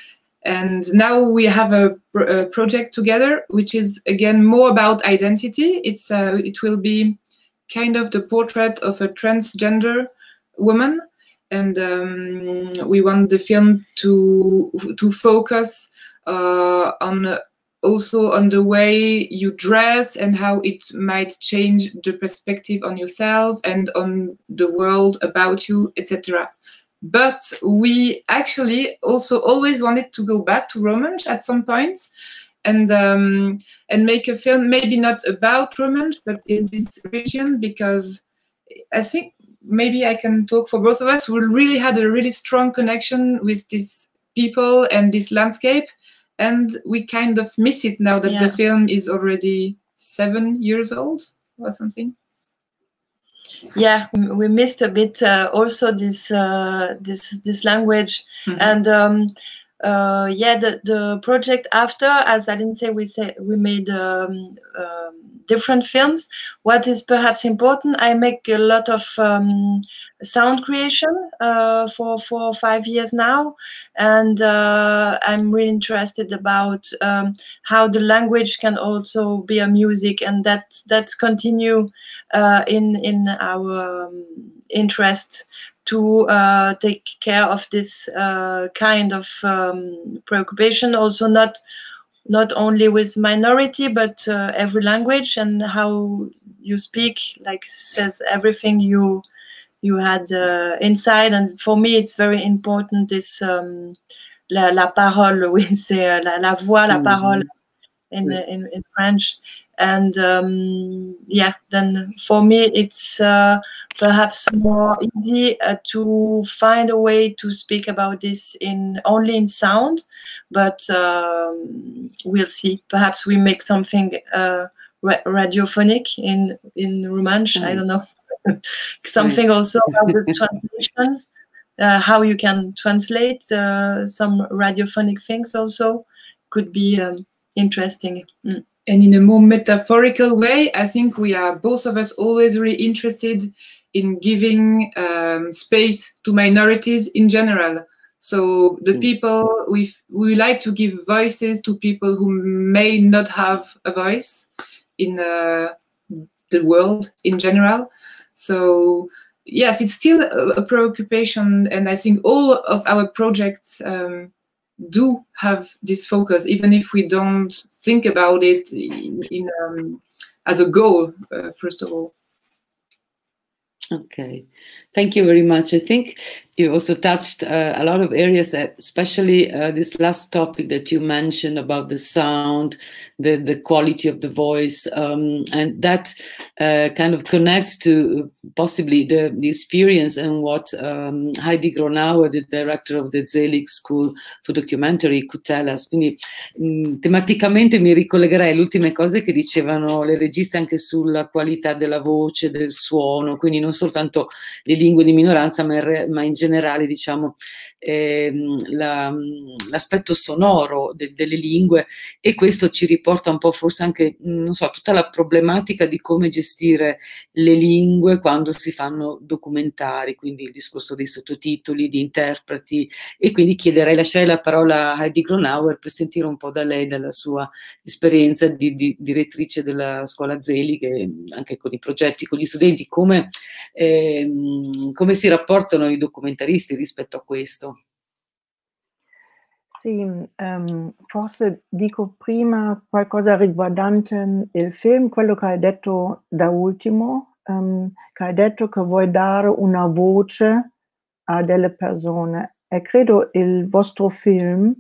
And now we have a, a project together, which is again more about identity. It's uh, it will be kind of the portrait of a transgender woman, and um, we want the film to to focus uh, on. Uh, also on the way you dress and how it might change the perspective on yourself and on the world about you, et cetera. But we actually also always wanted to go back to Romansh at some point and um, and make a film, maybe not about Romansh, but in this region, because I think maybe I can talk for both of us. We really had a really strong connection with these people and this landscape. And we kind of miss it now that yeah. the film is already seven years old or something. Yeah, we missed a bit uh, also this uh, this this language, mm-hmm. and um, uh, yeah, the the project after, as Aline said, we say we made um, um, different films. What is perhaps important, I make a lot of um, sound creation uh, for four or five years now, and uh, I'm really interested about um, how the language can also be a music, and that that continue uh, in in our um, interest to uh, take care of this uh, kind of um, preoccupation, also not not only with minority, but uh, every language, and how you speak, like says everything you you had uh, inside. And for me, it's very important, this um, la, la parole, we say la, la voix, la parole in, in, in French. And um, yeah, then for me, it's uh, perhaps more easy uh, to find a way to speak about this in only in sound, but um, we'll see. Perhaps we make something uh, ra radiophonic in in Romansh. Mm. I don't know. Something nice. Also about the translation, uh, how you can translate uh, some radiophonic things also could be um, interesting. Mm. And in a more metaphorical way, I think we are, both of us, always really interested in giving um, space to minorities in general. So the mm. people, we we like to give voices to people who may not have a voice in uh, the world in general. So yes, it's still a, a preoccupation, and I think all of our projects um, do have this focus, even if we don't think about it in, in um, as a goal, uh, first of all. Okay, thank you very much. I think You also touched uh, a lot of areas, especially uh, this last topic that you mentioned about the sound, the, the quality of the voice, um, and that uh, kind of connects to possibly the, the experience and what um, Heidi Gronauer, the director of the Zelig School for Documentary, could tell us. Quindi mh, tematicamente mi ricollegherei alle ultime cose che dicevano le registe anche sulla qualità della voce, del suono, quindi non soltanto le lingue di minoranza, ma in, re, ma in generale, diciamo, ehm, la, l'aspetto sonoro de, delle lingue, e questo ci riporta un po' forse anche, non so, tutta la problematica di come gestire le lingue quando si fanno documentari, quindi il discorso dei sottotitoli, di interpreti, e quindi chiederei, lasciare la parola a Heidi Gronauer per sentire un po' da lei, dalla sua esperienza di, di direttrice della scuola Zelig, e anche con i progetti, con gli studenti, come, ehm, come si rapportano i documentaristi rispetto a questo. Sì, um, forse dico prima qualcosa riguardante il film, quello che hai detto da ultimo, um, che hai detto che vuoi dare una voce a delle persone, e credo il vostro film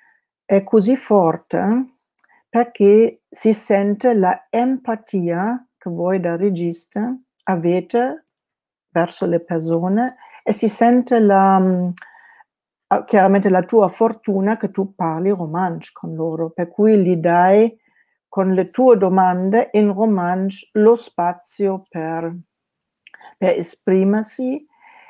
è così forte perché si sente la empatia che voi da regista avete verso le persone, e si sente la, chiaramente la tua fortuna che tu parli romanzo con loro, per cui gli dai con le tue domande in romanzo lo spazio per, per esprimersi,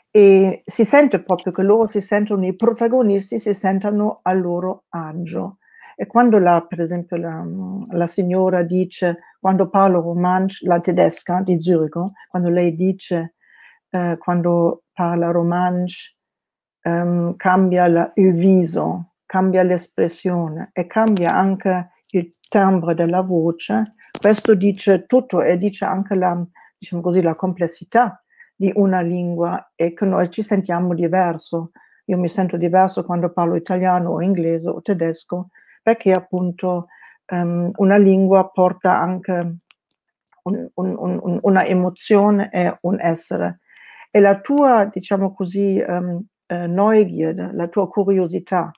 e si sente proprio che loro si sentono, i protagonisti si sentono a loro agio. E quando la, per esempio la, la signora dice, quando parlo romanzo, la tedesca di Zurigo, quando lei dice, eh, quando parla romanzo, um, cambia la, il viso, cambia l'espressione e cambia anche il timbre della voce, questo dice tutto, e dice anche la, diciamo così, la complessità di una lingua, e che noi ci sentiamo diverso. Io mi sento diverso quando parlo italiano o inglese o tedesco, perché appunto um, una lingua porta anche un, un, un, una emozione e un essere. E la tua, diciamo così, um, eh, Neugierde, la tua curiosità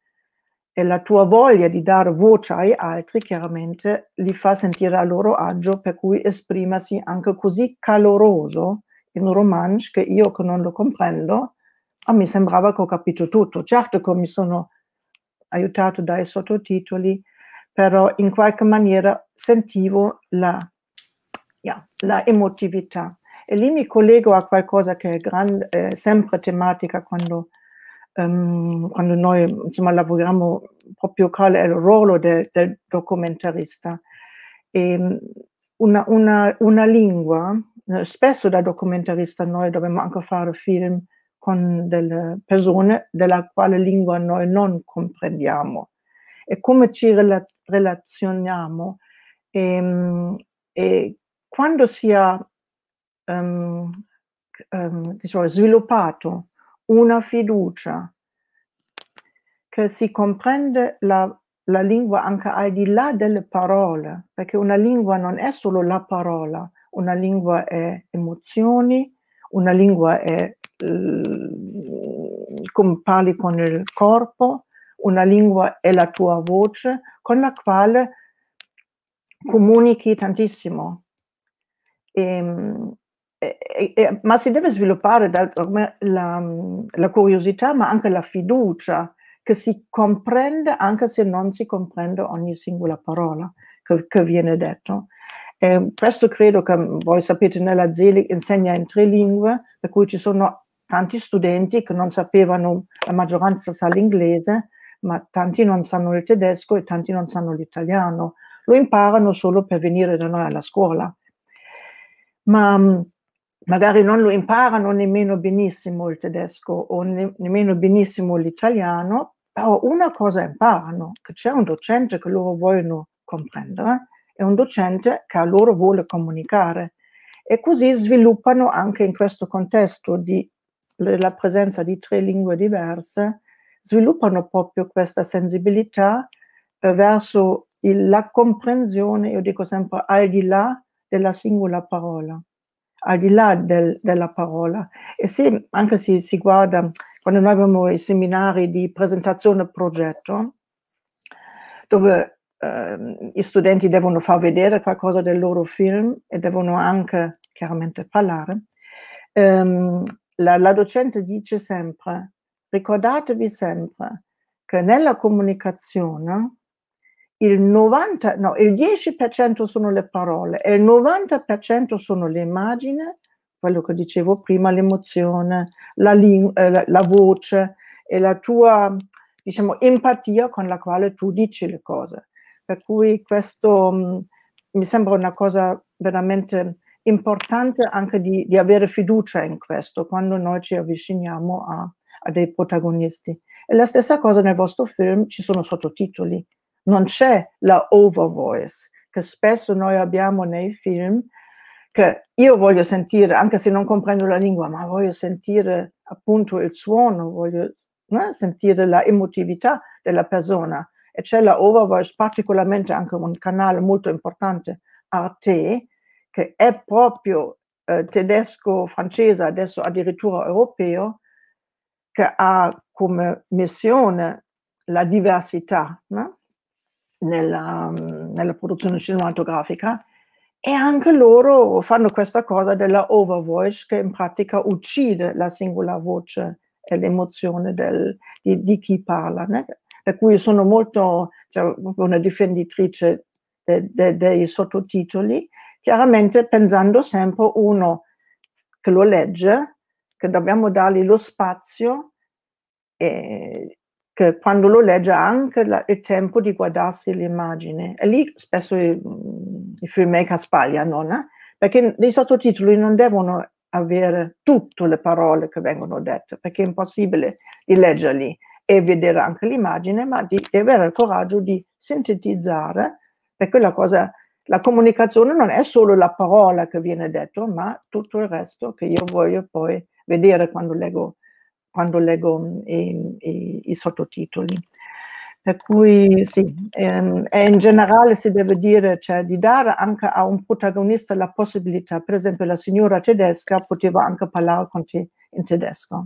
e la tua voglia di dare voce ai altri, chiaramente li fa sentire a loro agio, per cui esprimersi anche così caloroso in un romanzo, che io che non lo comprendo, a me sembrava che ho capito tutto. Certo che mi sono aiutato dai sottotitoli, però in qualche maniera sentivo la, yeah, la emotività. E lì mi collego a qualcosa che è grande, è sempre tematica quando, um, quando noi insomma, lavoriamo proprio qual è il ruolo del, del documentarista. E una, una, una lingua, spesso da documentarista noi dobbiamo anche fare film con delle persone della quale lingua noi non comprendiamo, e come ci rela relazioniamo, e, e quando si ha um, um, diciamo, sviluppato una fiducia che si comprende la, la lingua anche al di là delle parole, perché una lingua non è solo la parola, una lingua è emozioni, una lingua è come parli con il corpo, una lingua è la tua voce con la quale comunichi tantissimo. E, e, e, ma si deve sviluppare da, la, la curiosità, ma anche la fiducia, che si comprende anche se non si comprende ogni singola parola che, che viene detto. E questo credo che voi sapete, nella Zelig insegna in tre lingue, per cui ci sono tanti studenti che non sapevano, la maggioranza sa l'inglese, ma tanti non sanno il tedesco e tanti non sanno l'italiano. Lo imparano solo per venire da noi alla scuola. Ma magari non lo imparano nemmeno benissimo il tedesco o ne, nemmeno benissimo l'italiano, però una cosa imparano, che c'è un docente che loro vogliono comprendere e un docente che a loro vuole comunicare. E così sviluppano anche in questo contesto di la presenza di tre lingue diverse, sviluppano proprio questa sensibilità eh, verso il, la comprensione, io dico sempre, al di là della singola parola. al di là del, della parola. E se anche si, si guarda, quando noi abbiamo i seminari di presentazione progetto, dove eh, gli studenti devono far vedere qualcosa del loro film e devono anche chiaramente parlare, ehm, la, la docente dice sempre, ricordatevi sempre che nella comunicazione il novanta, no, il dieci per cento sono le parole e il novanta per cento sono le immagini, quello che dicevo prima, l'emozione, la, eh, la, la voce e la tua, diciamo, empatia con la quale tu dici le cose. Per cui questo mh, mi sembra una cosa veramente importante anche di, di avere fiducia in questo quando noi ci avviciniamo a, a dei protagonisti. E la stessa cosa nel vostro film, ci sono sottotitoli. Non c'è la overvoice che spesso noi abbiamo nei film, che io voglio sentire, anche se non comprendo la lingua, ma voglio sentire appunto il suono, voglio no, sentire la emotività della persona. E c'è la overvoice, particolarmente anche un canale molto importante, Arte, che è proprio eh, tedesco, francese, adesso addirittura europeo, che ha come missione la diversità, no? Nella, nella produzione cinematografica, e anche loro fanno questa cosa della overvoice che in pratica uccide la singola voce e l'emozione del, di, di chi parla, né? Per cui sono molto, cioè, una difenditrice de, de, dei sottotitoli, chiaramente pensando sempre uno che lo legge, che dobbiamo dargli lo spazio e che quando lo legge ha anche la, il tempo di guardarsi l'immagine. E lì spesso i, i filmmaker sbagliano, no? Perché dei sottotitoli non devono avere tutte le parole che vengono dette, perché è impossibile di leggerli e vedere anche l'immagine, ma di, di avere il coraggio di sintetizzare, perché la cosa, la comunicazione non è solo la parola che viene detto, ma tutto il resto che io voglio poi vedere quando leggo quando leggo i, i, i sottotitoli. Per cui sì, ehm, e in generale si deve dire, cioè, di dare anche a un protagonista la possibilità, per esempio la signora tedesca poteva anche parlare con te in tedesco.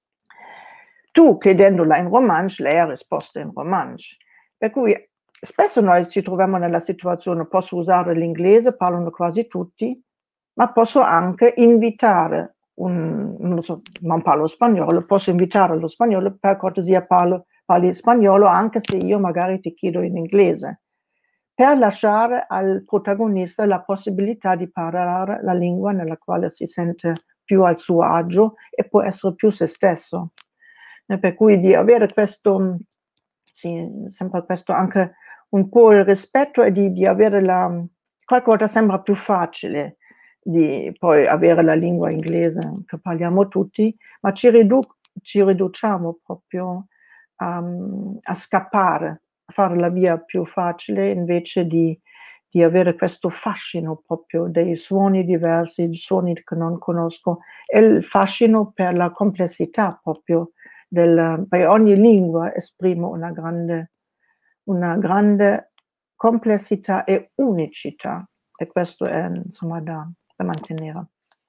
Tu chiedendola in romanzo, lei ha risposto in romanzo. Per cui spesso noi ci troviamo nella situazione, posso usare l'inglese, parlano quasi tutti, ma posso anche invitare Un, non, so, non parlo spagnolo, posso invitare lo spagnolo, per cortesia parlo, parli spagnolo anche se io magari ti chiedo in inglese, per lasciare al protagonista la possibilità di parlare la lingua nella quale si sente più al suo agio e può essere più se stesso. E per cui di avere questo, sì, sempre questo anche un po' il rispetto e di, di avere la, qualche volta sembra più facile di poi avere la lingua inglese che parliamo tutti, ma ci, ridu ci riduciamo proprio um, a scappare, a fare la via più facile invece di, di avere questo fascino proprio dei suoni diversi, suoni che non conosco, e il fascino per la complessità proprio del, perché ogni lingua esprime una grande, una grande complessità e unicità, e questo è insomma da da mantenere.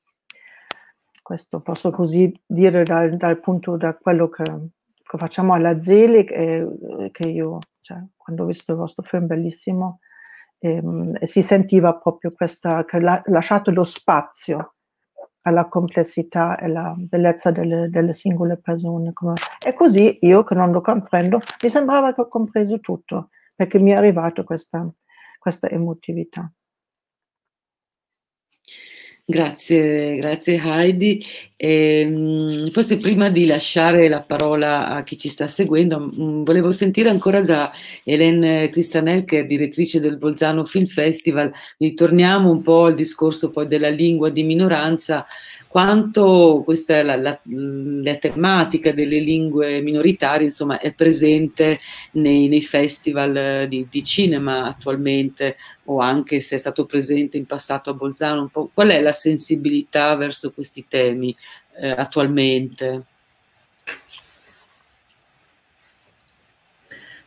Questo posso così dire dal, dal punto da quello che, che facciamo alla Zelig, e che io, cioè, quando ho visto il vostro film bellissimo, ehm, si sentiva proprio questa, che ha lasciato lo spazio alla complessità e alla bellezza delle, delle singole persone. E così io, che non lo comprendo, mi sembrava che ho compreso tutto, perché mi è arrivata questa, questa emotività. Grazie, grazie Heidi. E, forse prima di lasciare la parola a chi ci sta seguendo, mh, volevo sentire ancora da Hélène Cristanel, che è direttrice del Bolzano Film Festival. Ritorniamo un po' al discorso poi della lingua di minoranza, quanto questa la, la, la tematica delle lingue minoritarie, insomma, è presente nei, nei festival di, di cinema attualmente, o anche se è stato presente in passato a Bolzano. Un po', qual è la sensibilità verso questi temi eh, attualmente?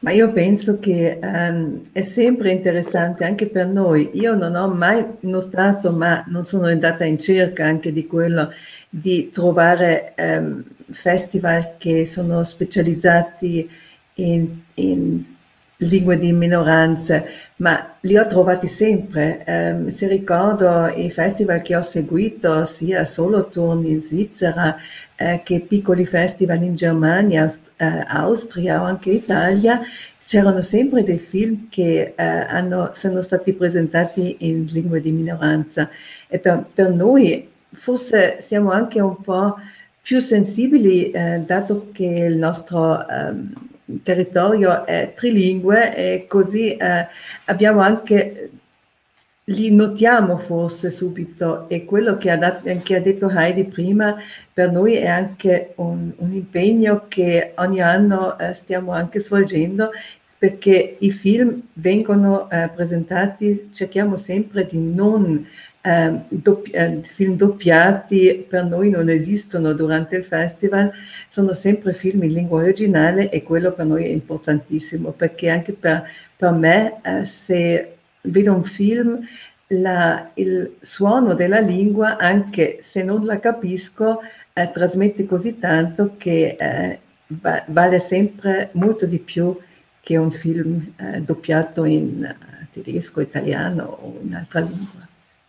Ma io penso che um, è sempre interessante anche per noi. Io non ho mai notato, ma non sono andata in cerca anche di quello, di trovare um, festival che sono specializzati in, in lingue di minoranze, ma li ho trovati sempre. Um, se ricordo i festival che ho seguito, sia Solothurn in Svizzera, eh, che piccoli festival in Germania, Aust- eh, Austria o anche Italia, c'erano sempre dei film che eh, hanno, sono stati presentati in lingue di minoranza, e per, per noi forse siamo anche un po' più sensibili, eh, dato che il nostro ehm, territorio è trilingue, e così eh, abbiamo anche, li notiamo forse subito, e quello che ha, dat- che ha detto Heidi prima, per noi è anche un, un impegno che ogni anno eh, stiamo anche svolgendo, perché i film vengono eh, presentati, cerchiamo sempre di non eh, doppi- eh, film doppiati, per noi non esistono durante il festival, sono sempre film in lingua originale, e quello per noi è importantissimo, perché anche per, per me eh, se vedo un film, la, il suono della lingua, anche se non la capisco, eh, trasmette così tanto che eh, va, vale sempre molto di più che un film eh, doppiato in uh, tedesco, italiano o in altra lingua.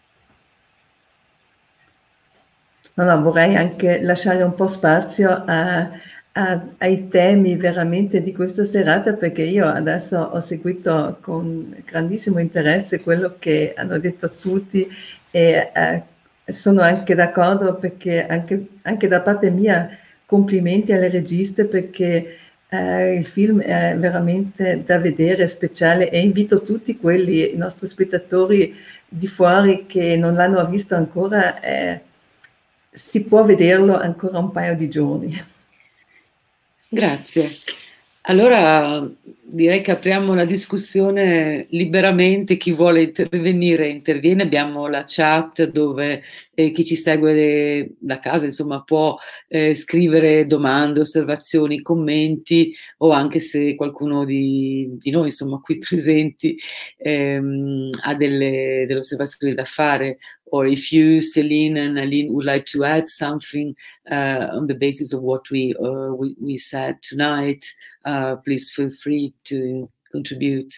No, no, vorrei anche lasciare un po' spazio a, a, ai temi veramente di questa serata, perché io adesso ho seguito con grandissimo interesse quello che hanno detto tutti, e eh, sono anche d'accordo, perché anche, anche da parte mia complimenti alle registe, perché eh, il film è veramente da vedere, speciale, e invito tutti quelli, i nostri spettatori di fuori che non l'hanno visto ancora, eh, si può vederlo ancora un paio di giorni. Grazie. Allora direi che apriamo la discussione liberamente, chi vuole intervenire interviene, abbiamo la chat dove eh, chi ci segue da casa insomma può eh, scrivere domande, osservazioni, commenti, o anche se qualcuno di, di noi insomma qui presenti ehm, ha delle, delle osservazioni da fare, or if you, Céline and Aline, would like to add something uh, on the basis of what we, uh, we, we said tonight, Uh, please feel free to contribute.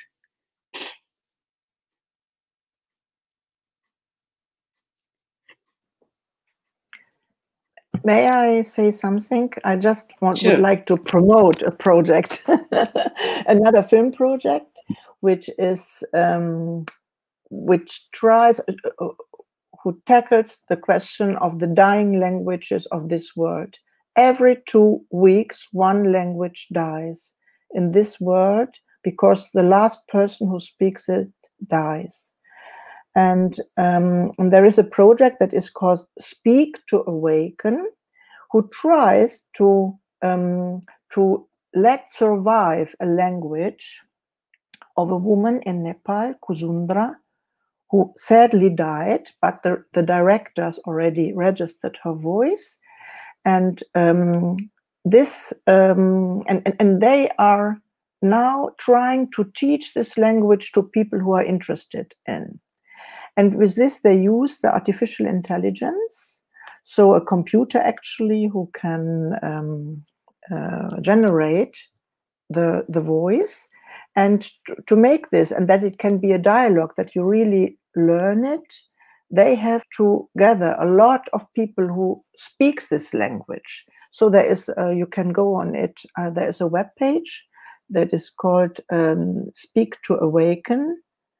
May I say something? I just want, Sure. would like to promote a project, another film project, which is um, which tries, uh, who tackles the question of the dying languages of this world. Every two weeks, one language dies in this world because the last person who speaks it dies. And, um, and there is a project that is called Speak to Awaken, who tries to, um, to let survive a language of a woman in Nepal, Kusundra, who sadly died, but the, the directors already registered her voice. And um, this, um, and, and, and they are now trying to teach this language to people who are interested in. And with this, they use the artificial intelligence, so a computer actually who can um, uh, generate the, the voice, and to, to make this, and that it can be a dialogue, that you really learn it, they have to gather a lot of people who speaks this language. So there is, uh, you can go on it, uh, there is a web page that is called um, Speak to Awaken,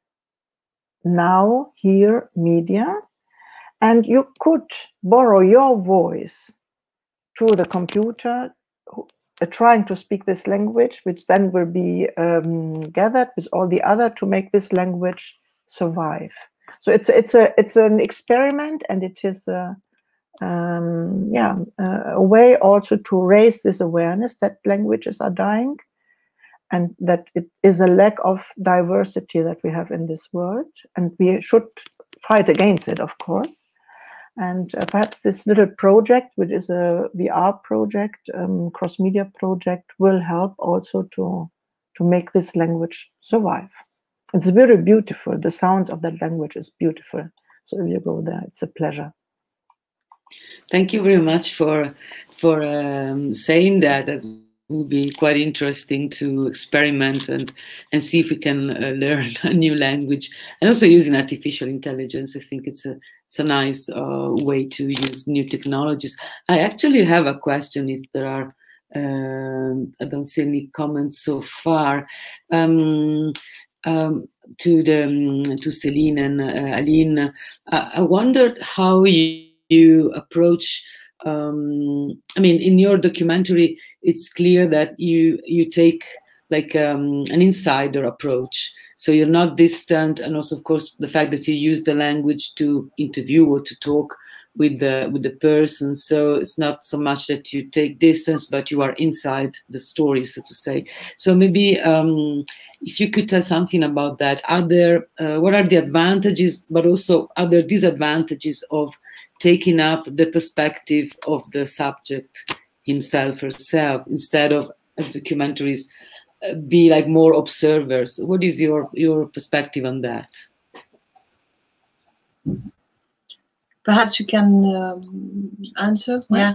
Now Here Media, and you could borrow your voice to the computer who, uh, trying to speak this language, which then will be um, gathered with all the other to make this language survive. So it's it's a it's an experiment, and it is a um, yeah a way also to raise this awareness that languages are dying, and that it is a lack of diversity that we have in this world, and we should fight against it, of course. And uh, perhaps this little project, which is a V R project, um, cross-media project, will help also to to make this language survive. It's very beautiful. The sounds of that language is beautiful. So if you go there, it's a pleasure. Thank you very much for for um, saying that. That will be quite interesting to experiment and and see if we can uh, learn a new language, and also using artificial intelligence. I think it's a it's a nice uh, way to use new technologies. I actually have a question. If there are, um, I don't see any comments so far. Um, um, to the um, to Céline and uh, Aline, uh, I wondered how you. you approach, um, I mean, in your documentary, it's clear that you you take like um, an insider approach. So you're not distant, and also, of course, the fact that you use the language to interview or to talk with the with the person. So it's not so much that you take distance, but you are inside the story, so to say. So maybe um, if you could tell something about that. Are there uh, what are the advantages, but also are there disadvantages of taking up the perspective of the subject himself or herself instead of, as documentaries, uh, be like more observers? What is your your perspective on that? Perhaps you can um, answer. Yeah.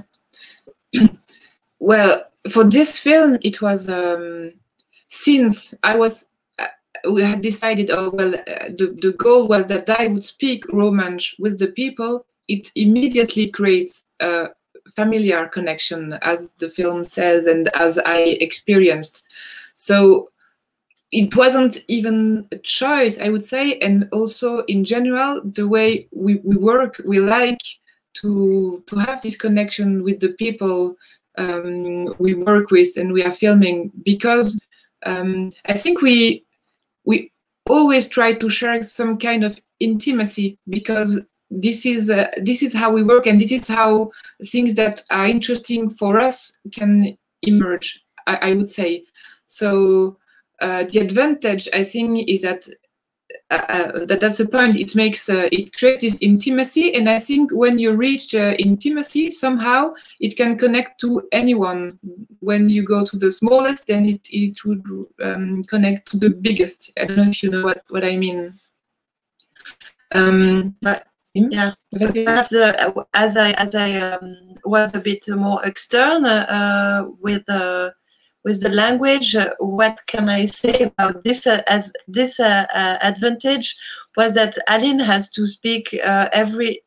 Well, for this film, it was um, since I was. We had decided. Oh well, uh, the the goal was that I would speak Romansh with the people. It immediately creates a familiar connection, as the film says, and as I experienced. So it wasn't even a choice, I would say. And also, in general, the way we, we work, we like to, to have this connection with the people um, we work with and we are filming, because um, I think we, we always try to share some kind of intimacy, because This is uh, this is how we work, and this is how things that are interesting for us can emerge, I, I would say. So uh, the advantage, I think, is that uh, uh, that that's the point. It makes uh, it creates this intimacy, and I think when you reach uh, intimacy, somehow it can connect to anyone. When you go to the smallest, then it it would um, connect to the biggest. I don't know if you know what what I mean. Um, but. Yeah, perhaps uh, as I as I um, was a bit more external uh, with uh, with the language, uh, what can I say about this? Uh, as this uh, uh, advantage was that Aline has to speak uh, every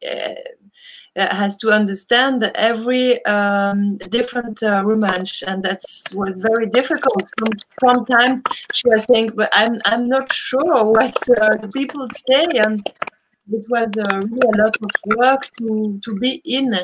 uh, has to understand every um, different uh, Romansh, and that was very difficult. Some, sometimes she was saying, "But I'm I'm not sure what uh, the people say," and it was uh, really a lot of work to, to be in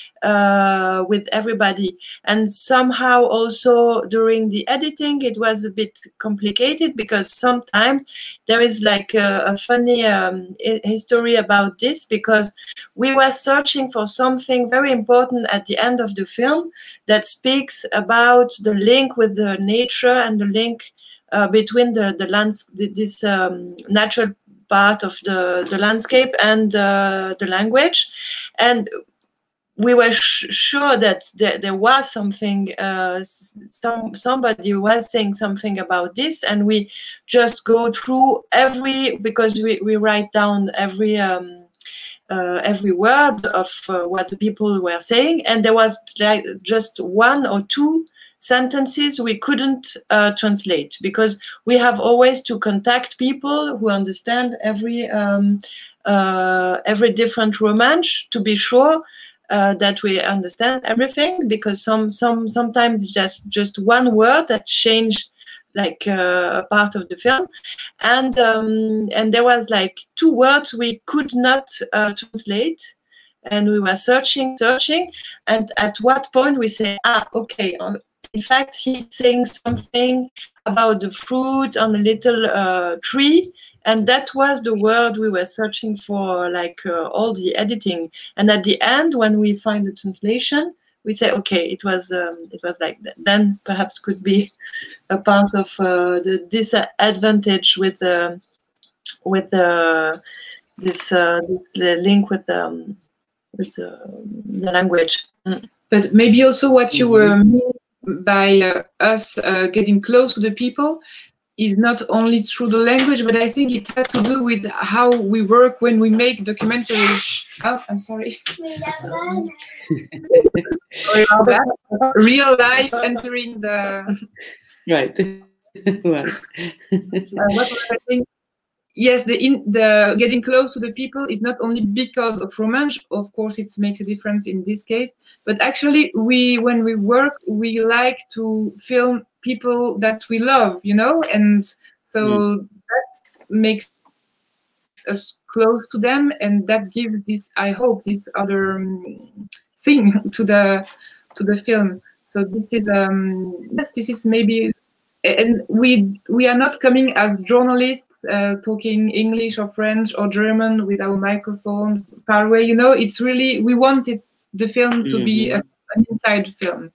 uh, with everybody. And somehow also during the editing, it was a bit complicated, because sometimes there is like a, a funny um, history about this, because we were searching for something very important at the end of the film that speaks about the link with the nature and the link uh, between the, the lands, this um, natural part of the, the landscape and uh, the language. And we were sh sure that there, there was something, uh, some somebody was saying something about this, and we just go through every, because we, we write down every um, uh, every word of uh, what the people were saying, and there was like just one or two sentences we couldn't uh, translate, because we have always to contact people who understand every um, uh, every different Romansh to be sure uh, that we understand everything, because some some sometimes just just one word that changed like uh, a part of the film, and um, and there was like two words we could not uh, translate. And we were searching, searching, and at what point we say, ah, okay, um, in fact, he's saying something about the fruit on a little uh, tree, and that was the word we were searching for, like uh, all the editing. And at the end, when we find the translation, we say, okay, it was um, it was like that. Then perhaps could be a part of uh, the disadvantage with the with the this uh, this link with um, with uh, the language. Mm. But maybe also what you were by uh, us uh, getting close to the people is not only through the language, but I think it has to do with how we work when we make documentaries. Oh, I'm sorry. Sorry about that. Real life entering the... Right. Right. uh, what was I saying? Yes, the, in, the getting close to the people is not only because of Romansh. Of course, it makes a difference in this case. But actually, we when we work, we like to film people that we love, you know, and so mm. that makes us close to them, and that gives this, I hope, this other um, thing to the to the film. So this is um yes, this is maybe. And we we are not coming as journalists uh, talking English or French or German with our microphone far away. You know, it's really, we wanted the film to mm-hmm. be a, an inside film.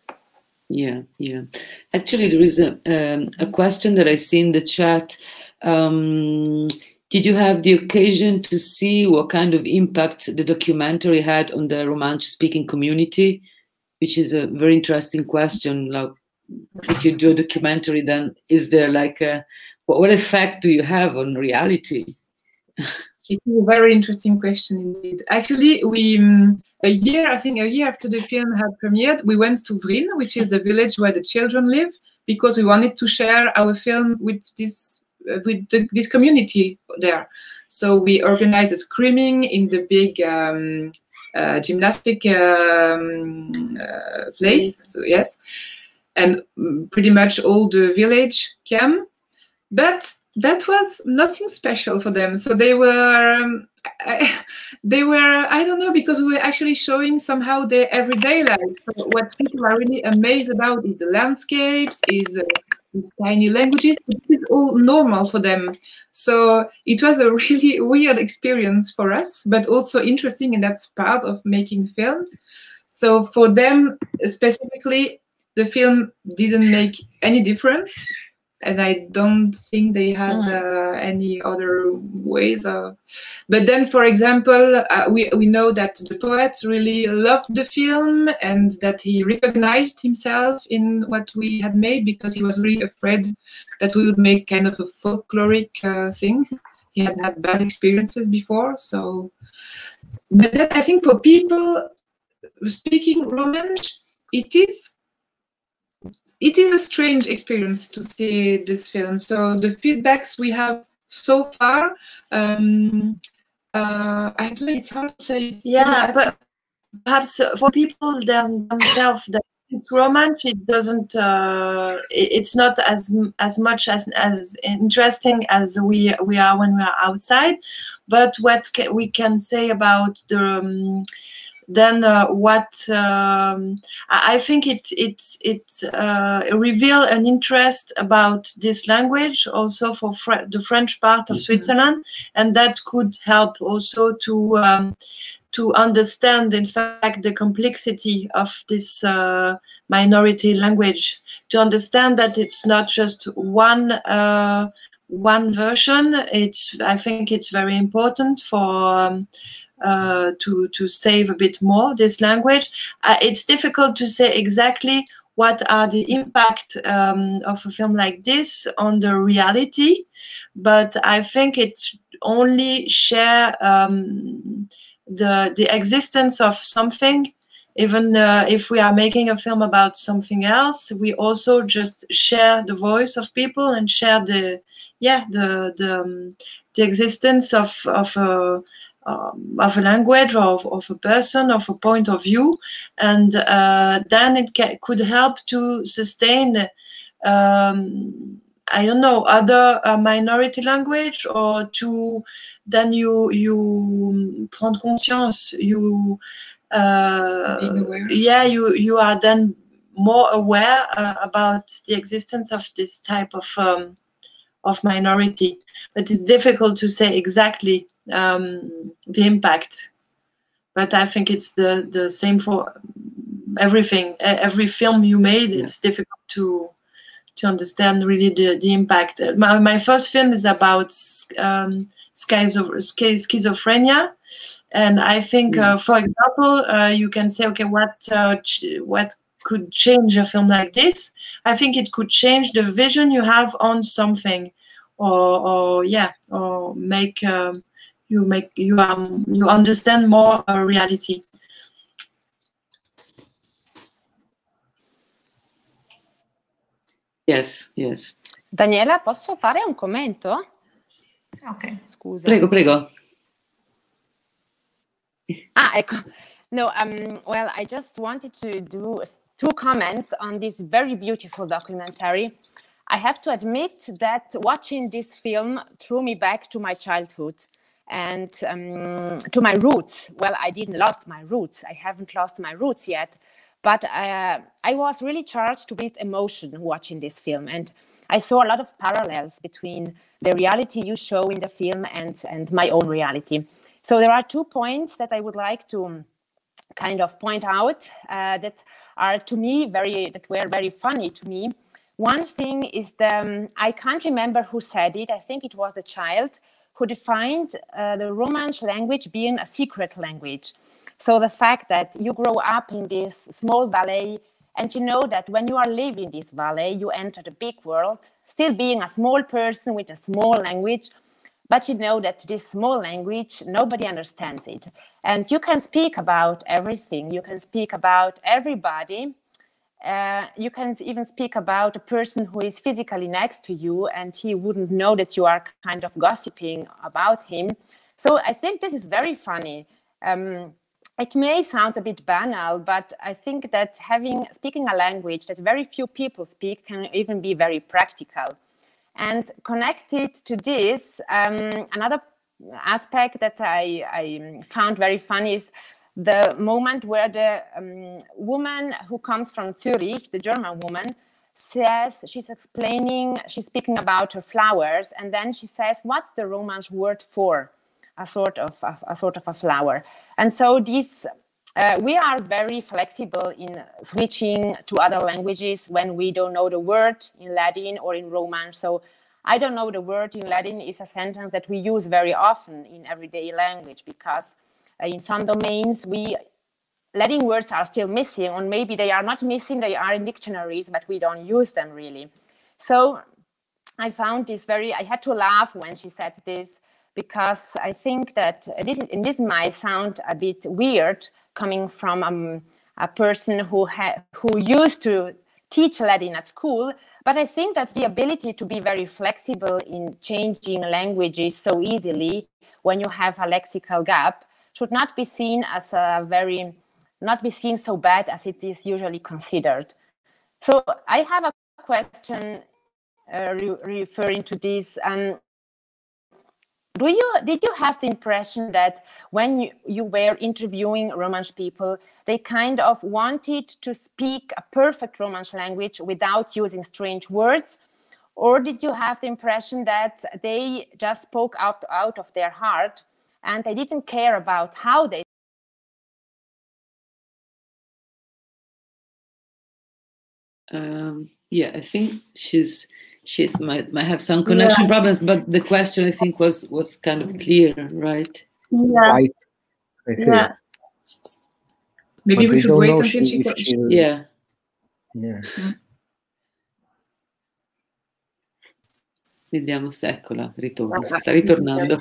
Yeah, yeah. Actually, there is a um, a question that I see in the chat. Um, did you have the occasion to see what kind of impact the documentary had on the Romansh-speaking community? Which is a very interesting question. Like, if you do a documentary, then is there like a, what, what effect do you have on reality? It's a very interesting question indeed. Actually, we um, a year, I think a year after the film had premiered, we went to Vryn, which is the village where the children live, because we wanted to share our film with this uh, with the, this community there. So we organized a screening in the big um, uh, gymnastic um, uh, place. So yes. And pretty much all the village came, but that was nothing special for them. So they were, um, I, they were, I don't know, because we were actually showing somehow their everyday life. So what people are really amazed about is the landscapes, is uh, these tiny languages. This is all normal for them. So it was a really weird experience for us, but also interesting, and that's part of making films. So for them specifically, the film didn't make any difference, and I don't think they had uh, any other ways. Of... But then, for example, uh, we, we know that the poet really loved the film and that he recognized himself in what we had made, because he was really afraid that we would make kind of a folkloric uh, thing. He had had bad experiences before. So, but then I think for people speaking Romansh, it is It is a strange experience to see this film. So the feedbacks we have so far, um, uh, I don't know, it's hard to say. Yeah, but perhaps for people themselves that it's Romansh, it doesn't. Uh, it's not as as much as as interesting as we we are when we are outside. But what ca we can say about the. Um, Then uh, what um, I think it it it uh, reveal an interest about this language also for Fre the French part of mm-hmm. Switzerland, and that could help also to um, to understand, in fact, the complexity of this uh, minority language. To understand that it's not just one uh, one version. It's I think it's very important for. Um, Uh, to to save a bit more this language. Uh, it's difficult to say exactly what are the impact um, of a film like this on the reality, but I think it's only share um, the the existence of something. Even uh, if we are making a film about something else, we also just share the voice of people and share the yeah the the um, the existence of of a. Um, of a language or of, of a person, of a point of view, and uh, then it ca could help to sustain, um, I don't know, other uh, minority language, or to then you you prendre conscience, you uh, yeah, you you are then more aware uh, about the existence of this type of um, of minority, but it's difficult to say exactly. Um, the impact, but I think it's the the same for everything. Every film you made, yeah. It's difficult to to understand really the the impact. My my first film is about um, schizo schizophrenia, and I think, uh, for example, uh, you can say, okay, what uh, what could change a film like this. I think it could change the vision you have on something, or, or yeah, or make um, you make you um you understand more uh, reality. Yes, yes. Daniela, posso fare un commento? Ok. Scusa. Prego, prego. Ah, ecco. No, um, well, I just wanted to do two comments on this very beautiful documentary. I have to admit that watching this film threw me back to my childhood and um, to my roots. Well, I didn't lost my roots. I haven't lost my roots yet. But uh, I was really charged with emotion watching this film. And I saw a lot of parallels between the reality you show in the film and, and my own reality. So there are two points that I would like to kind of point out uh, that are to me very, that were very funny to me. One thing is the, um, I can't remember who said it. I think it was the child who defined uh, the Romansh language being a secret language. So the fact that you grow up in this small valley and you know that when you are living this valley, you enter the big world, still being a small person with a small language, but you know that this small language, nobody understands it. And you can speak about everything. You can speak about everybody. Uh, you can even speak about a person who is physically next to you and he wouldn't know that you are kind of gossiping about him. So I think this is very funny. Um, it may sound a bit banal, but I think that having speaking a language that very few people speak can even be very practical. And connected to this, um, another aspect that I, I found very funny is the moment where the um, woman who comes from Zurich, the German woman, says, she's explaining, she's speaking about her flowers, and then she says, what's the Romansh word for a sort of a, a sort of a flower? And so these, uh, we are very flexible in switching to other languages when we don't know the word in Latin or in Romansh. So I don't know the word in Latin is a sentence that we use very often in everyday language because in some domains, we Latin words are still missing, or maybe they are not missing, they are in dictionaries, but we don't use them really. So I found this very, I had to laugh when she said this, because I think that this, and this might sound a bit weird coming from um, a person who, ha who used to teach Latin at school, but I think that the ability to be very flexible in changing languages so easily when you have a lexical gap should not be seen as a very, not be seen so bad as it is usually considered. So I have a question uh, re referring to this. Um, do you, did you have the impression that when you, you were interviewing Romansh people, they kind of wanted to speak a perfect Romansh language without using strange words? Or did you have the impression that they just spoke out, out of their heart and they didn't care about how they um, yeah, I think she's she's might might have some connection yeah. problems, but the question I think was was kind of clear, right? Yeah. Right. Okay. Yeah. Maybe but we should wait until she, she, she yeah. Yeah. Mm. Vediamo se eccola, ritorna, sta ritornando.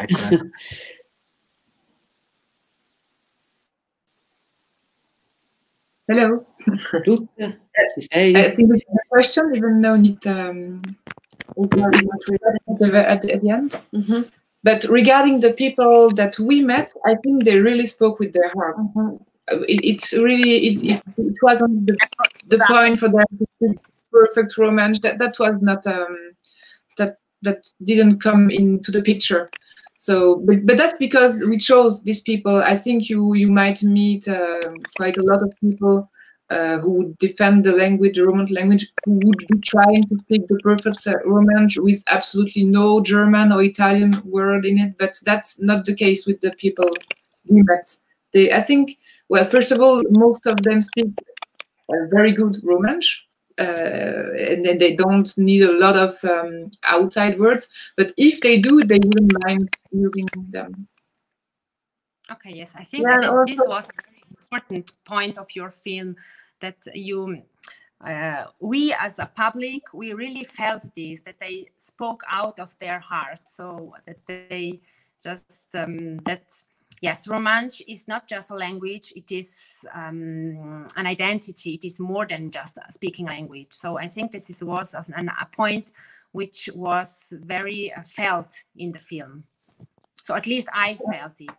Hello. Ruth, ci sei? I think we have a question, even though it um, at, the, at the end. Mm-hmm. But regarding the people that we met, I think they really spoke with their heart. Mm-hmm. It, it's really, it, it, it wasn't the, the point for them to speak perfect Romansh. That that was not um, that that didn't come into the picture. So, but, but that's because we chose these people. I think you you might meet uh, quite a lot of people uh, who would defend the language, the Romansh language, who would be trying to speak the perfect uh, Romansh with absolutely no German or Italian word in it. But that's not the case with the people we met. They, I think, well, first of all, most of them speak uh, very good Romansh. Uh, and then they don't need a lot of um, outside words, but if they do, they wouldn't mind using them. Okay, yes, I think yeah, that also, this was a very important point of your film, that you, uh, we as a public, we really felt this, that they spoke out of their heart. So that they just, um, that, yes, Romansh is not just a language, it is um, an identity. It is more than just a speaking language. So I think this is, was an, a point which was very uh, felt in the film. So at least I felt it.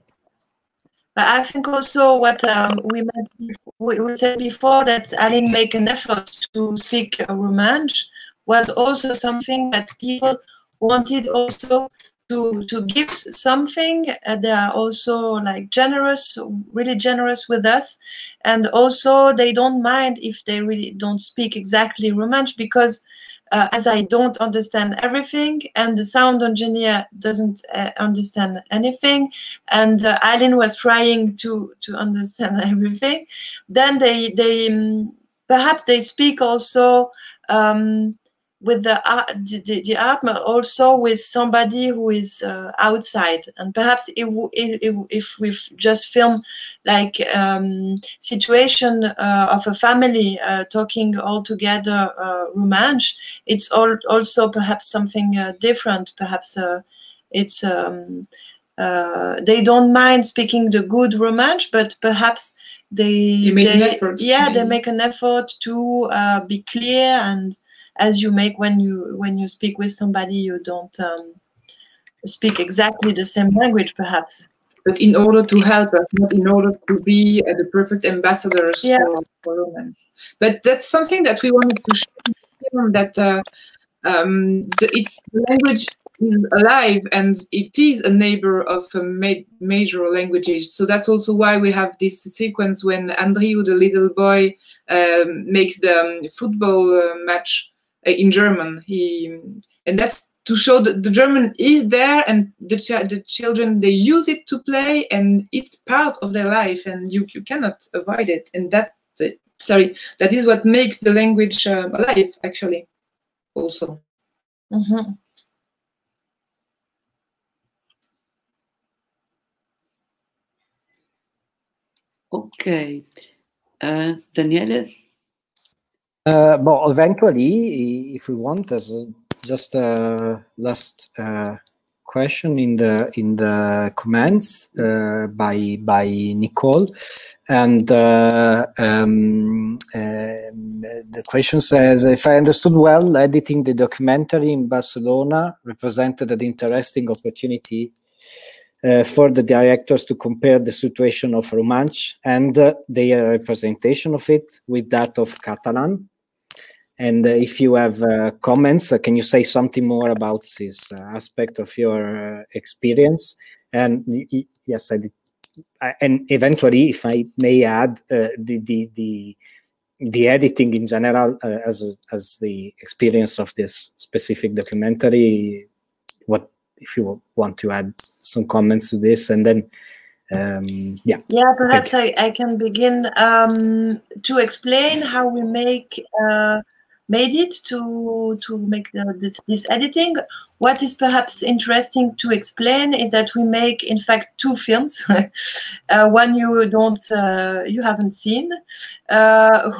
I think also what um, we, made, we said before, that Aline make an effort to speak Romansh was also something that people wanted also to, to give something. Uh, they are also like generous, really generous with us. And also they don't mind if they really don't speak exactly Romansh, because Uh, as I don't understand everything, and the sound engineer doesn't uh, understand anything, and uh, Aline was trying to to understand everything, then they they um, perhaps they speak also um, with the art, the, the art, but also with somebody who is uh, outside. And perhaps if, if, if we've just filmed like um, situation uh, of a family uh, talking all together uh, Romansh, it's all, also perhaps something uh, different. Perhaps uh, it's um, uh, they don't mind speaking the good Romansh, but perhaps they, they make they, an effort. Yeah, maybe. They make an effort to uh, be clear, and as you make when you when you speak with somebody, you don't um, speak exactly the same language, perhaps. But in order to help us, not in order to be uh, the perfect ambassadors yeah. for, for Romansh. But that's something that we wanted to show, that uh, um, the, it's the language is alive, and it is a neighbor of uh, ma major languages. So that's also why we have this sequence when Andrew, the little boy, um, makes the um, football uh, match in German. He, and that's to show that the German is there, and the, ch the children, they use it to play, and it's part of their life, and you, you cannot avoid it. And that, uh, sorry, that is what makes the language um, alive, actually, also. Mm-hmm. Okay. Uh, Daniele? Uh, but eventually, if we want, as a, just a last uh, question in the in the comments uh, by by Nicole, and uh, um, um, the question says, if I understood well, editing the documentary in Barcelona represented an interesting opportunity Uh, for the directors to compare the situation of Romansh and uh, their representation of it with that of Catalan. And uh, if you have uh, comments, uh, can you say something more about this uh, aspect of your uh, experience? And yes, I did. I, and eventually, if I may add, uh, the, the the the editing in general uh, as as the experience of this specific documentary. What if you want to add some comments to this, and then um, yeah. Yeah, perhaps I, I can begin um, to explain how we make uh, made it to to make the, this, this editing. What is perhaps interesting to explain is that we make, in fact, two films. uh, one you don't, uh, you haven't seen, uh,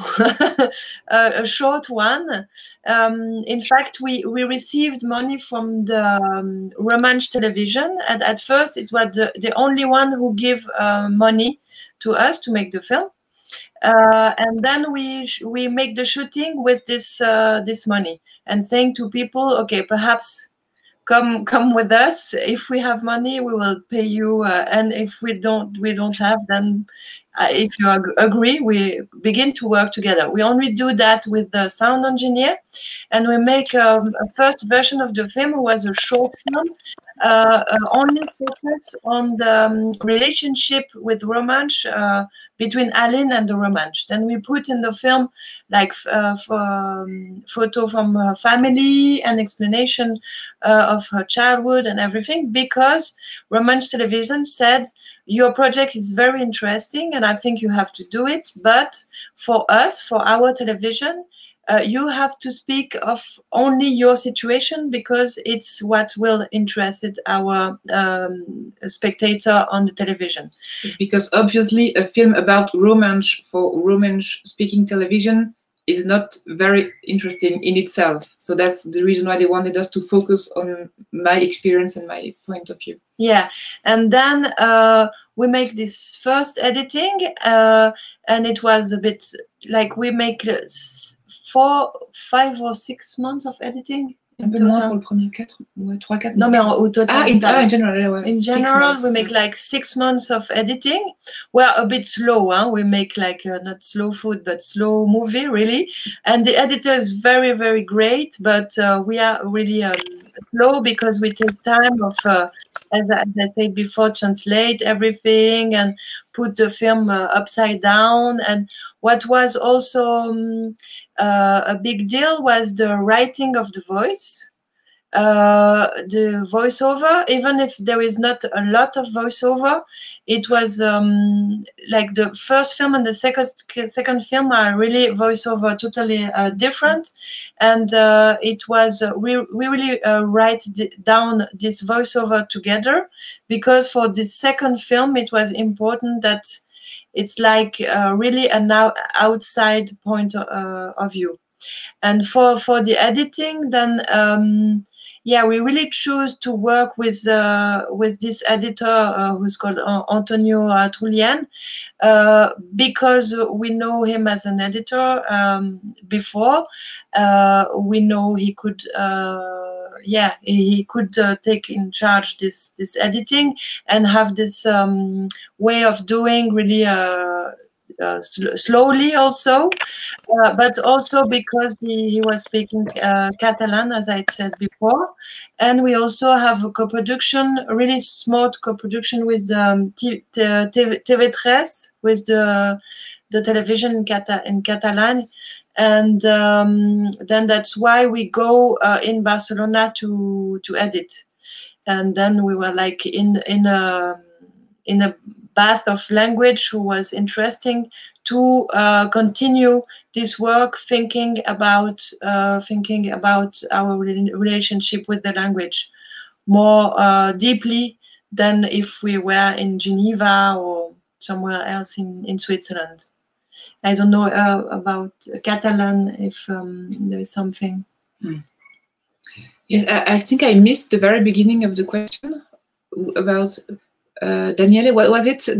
a short one. Um, in fact, we we received money from the um, Romansh television, and at first it was the, the only one who gave uh, money to us to make the film. Uh, and then we we make the shooting with this uh, this money, and saying to people, okay, perhaps come come with us. If we have money, we will pay you, uh, and if we don't we don't have, then uh, if you ag agree, we begin to work together. We only do that with the sound engineer, and we make um, a first version of the film. It was a short film, uh, uh, only focus on the um, relationship with Romansh, uh, between Aline and the Romansh. Then we put in the film like uh, for, um, photo from her family and explanation uh, of her childhood and everything, because Romansh Television said, your project is very interesting and I think you have to do it, but for us, for our television, uh, you have to speak of only your situation because it's what will interest our um, spectator on the television. It's because obviously a film about romance for Romansh-speaking television is not very interesting in itself. So that's the reason why they wanted us to focus on my experience and my point of view. Yeah, and then uh, we make this first editing, uh, and it was a bit like we make uh, four, five or six months of editing. Un peu moins pour le premier, quatre, ouais, trois, quatre. Non, mais en, au total. Ah, in, ah, in general, yeah, ouais. In general, we make like six months of editing. We're a bit slow, huh? We make like uh, not slow food, but slow movie, really. And the editor is very, very great, but uh, we are really um, slow because we take time of, uh, as, as I said before, translate everything and put the film uh, upside down. And what was also um, uh, a big deal was the writing of the voice. Uh, the voiceover, even if there is not a lot of voiceover, it was um, like the first film and the second second film are really voiceover totally uh, different, and uh, it was uh, we we really uh, write down this voiceover together because for this second film it was important that it's like uh, really an out outside point uh, of view, and for for the editing then. Um, Yeah, we really choose to work with uh, with this editor uh, who's called uh, Antonio uh, Trullian uh, because we know him as an editor um, before. Uh, we know he could, uh, yeah, he could uh, take in charge this this editing and have this um, way of doing really. Uh, Uh, sl slowly also, uh, but also because he, he was speaking uh, Catalan, as I said before. And we also have a co-production, a really smart co-production with um, T V three, with the, the television in, Cata in Catalan. And um, then that's why we go uh, in Barcelona to, to edit. And then we were like in, in a, in a bath of language who was interesting to uh, continue this work, thinking about uh, thinking about our re relationship with the language more uh, deeply than if we were in Geneva or somewhere else in, in Switzerland. I don't know uh, about Catalan if um, there is something. Hmm. Yes, I, I think I missed the very beginning of the question about. Uh, Daniele, what was it?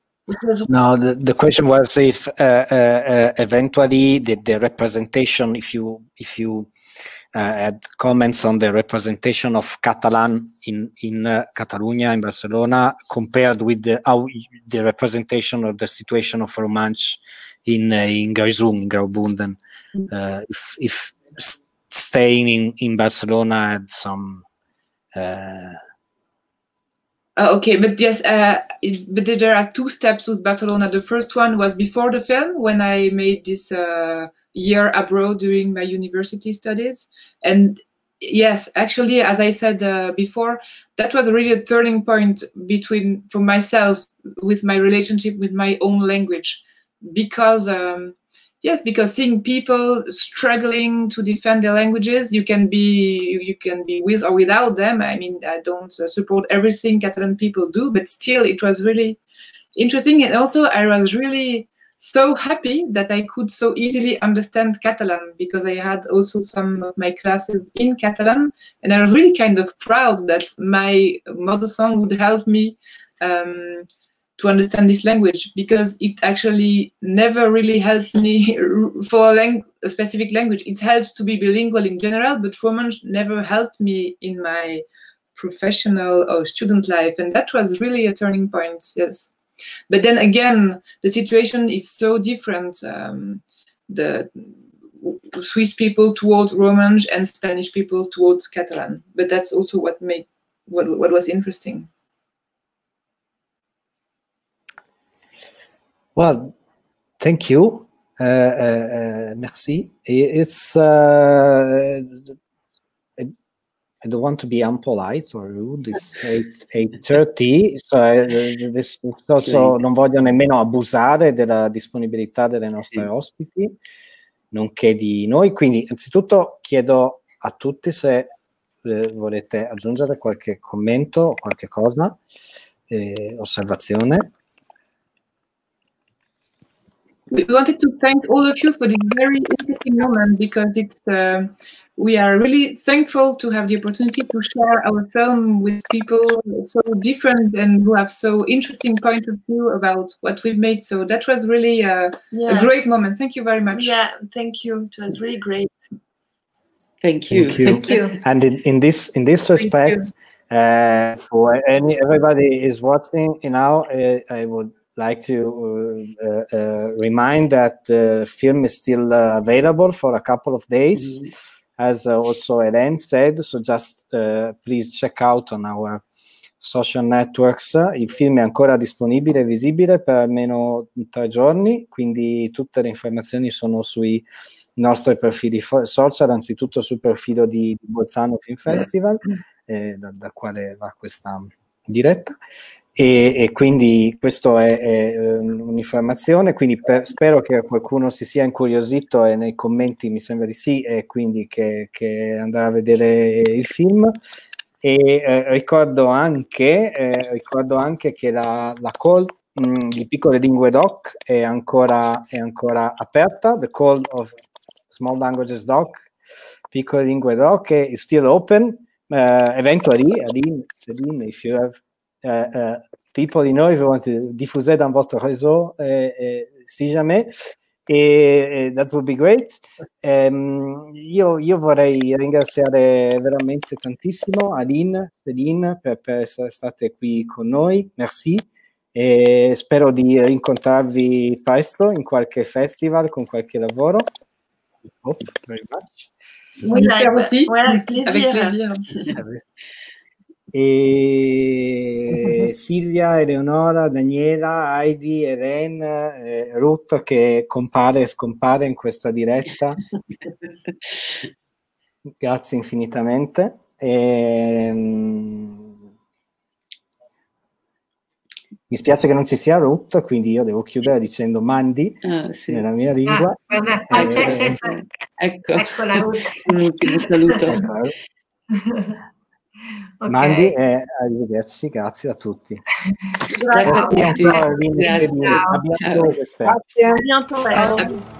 No, the, the question was if uh, uh, uh, eventually the, the representation, if you if you uh, had comments on the representation of Catalan in in uh, Catalonia, in Barcelona, compared with the, how the representation of the situation of Romansh in uh, in Grisum, in Graubünden, uh, if, if staying in in Barcelona had some. Uh, Uh, okay, but yes, uh, it, but there are two steps with Barcelona. The first one was before the film, when I made this uh, year abroad during my university studies. And yes, actually, as I said uh, before, that was really a turning point between, for myself, with my relationship with my own language. Because, um, yes, because seeing people struggling to defend their languages, you can be you can be with or without them. I mean, I don't uh, support everything Catalan people do, but still, it was really interesting. And also, I was really so happy that I could so easily understand Catalan because I had also some of my classes in Catalan, and I was really kind of proud that my mother tongue would help me. Um, to understand this language, because it actually never really helped me for a, lang a specific language. It helps to be bilingual in general, but Romansh never helped me in my professional or student life. And that was really a turning point, yes. But then again, the situation is so different. Um, the Swiss people towards Romansh and Spanish people towards Catalan. But that's also what made what, what was interesting. Well, thank you. Uh, uh, uh, merci. It's. Uh, I don't want to be unpolite or rude. It's eight thirty, so uh, this also sì. Non voglio nemmeno abusare della disponibilità delle nostre sì. ospiti. nonché di noi. Quindi innanzitutto chiedo a tutti se eh, volete aggiungere qualche commento o qualche cosa, eh, osservazione. We wanted to thank all of you for this very interesting moment, because it's uh, we are really thankful to have the opportunity to share our film with people so different and who have so interesting point of view about what we've made. So that was really a, Yeah. a great moment. Thank you very much. Yeah, thank you. It was really great. Thank you. Thank you. Thank you. And in, in this in this respect, uh, for any everybody is watching now, uh, I would like to uh, uh, remind that the film is still uh, available for a couple of days, mm-hmm. as uh, also Hélène said. So just uh, please check out on our social networks. Il film è ancora disponibile e visibile per almeno tre giorni, quindi tutte le informazioni sono sui nostri profili social, anzitutto sul profilo di, di Bolzano Film Festival, eh, da, da quale va questa diretta. E, e quindi questa è, è un'informazione, quindi per, spero che qualcuno si sia incuriosito, e nei commenti mi sembra di sì, e quindi che, che andrà a vedere il film. E eh, ricordo anche eh, ricordo anche che la, la call mh, di Piccole Lingue Doc è ancora, è ancora aperta. The call of Small Languages Doc, Piccole Lingue Doc, is still open. Uh, eventually, Aline, Céline, if you have Uh, uh, people in know, if you want to diffuser dans votre réseau, uh, uh, si jamais, e uh, that would be great. Um, io, io vorrei ringraziare veramente tantissimo Aline, Céline, per, per essere state qui con noi, merci, e spero di rincontrarvi presto in qualche festival, con qualche lavoro. Oh, very much. Oui, l'espère aussi, ouais, avec plaisir. Avec plaisir. E Silvia, Eleonora, Daniela, Heidi, Hélène, eh, Ruth che compare e scompare in questa diretta. Grazie infinitamente. E, um, mi spiace che non ci sia Ruth, quindi io devo chiudere dicendo Mandi ah, sì. nella mia lingua. Ah, vabbè, ah, c'è, eh, c'è, c'è. Ecco, eccola Ruth. Un saluto. Ecco. Okay. Mandi e arrivederci, grazie a tutti. Grazie a tutti. Grazie. Grazie. Ciao. A bientôt, Grazie. A bientôt.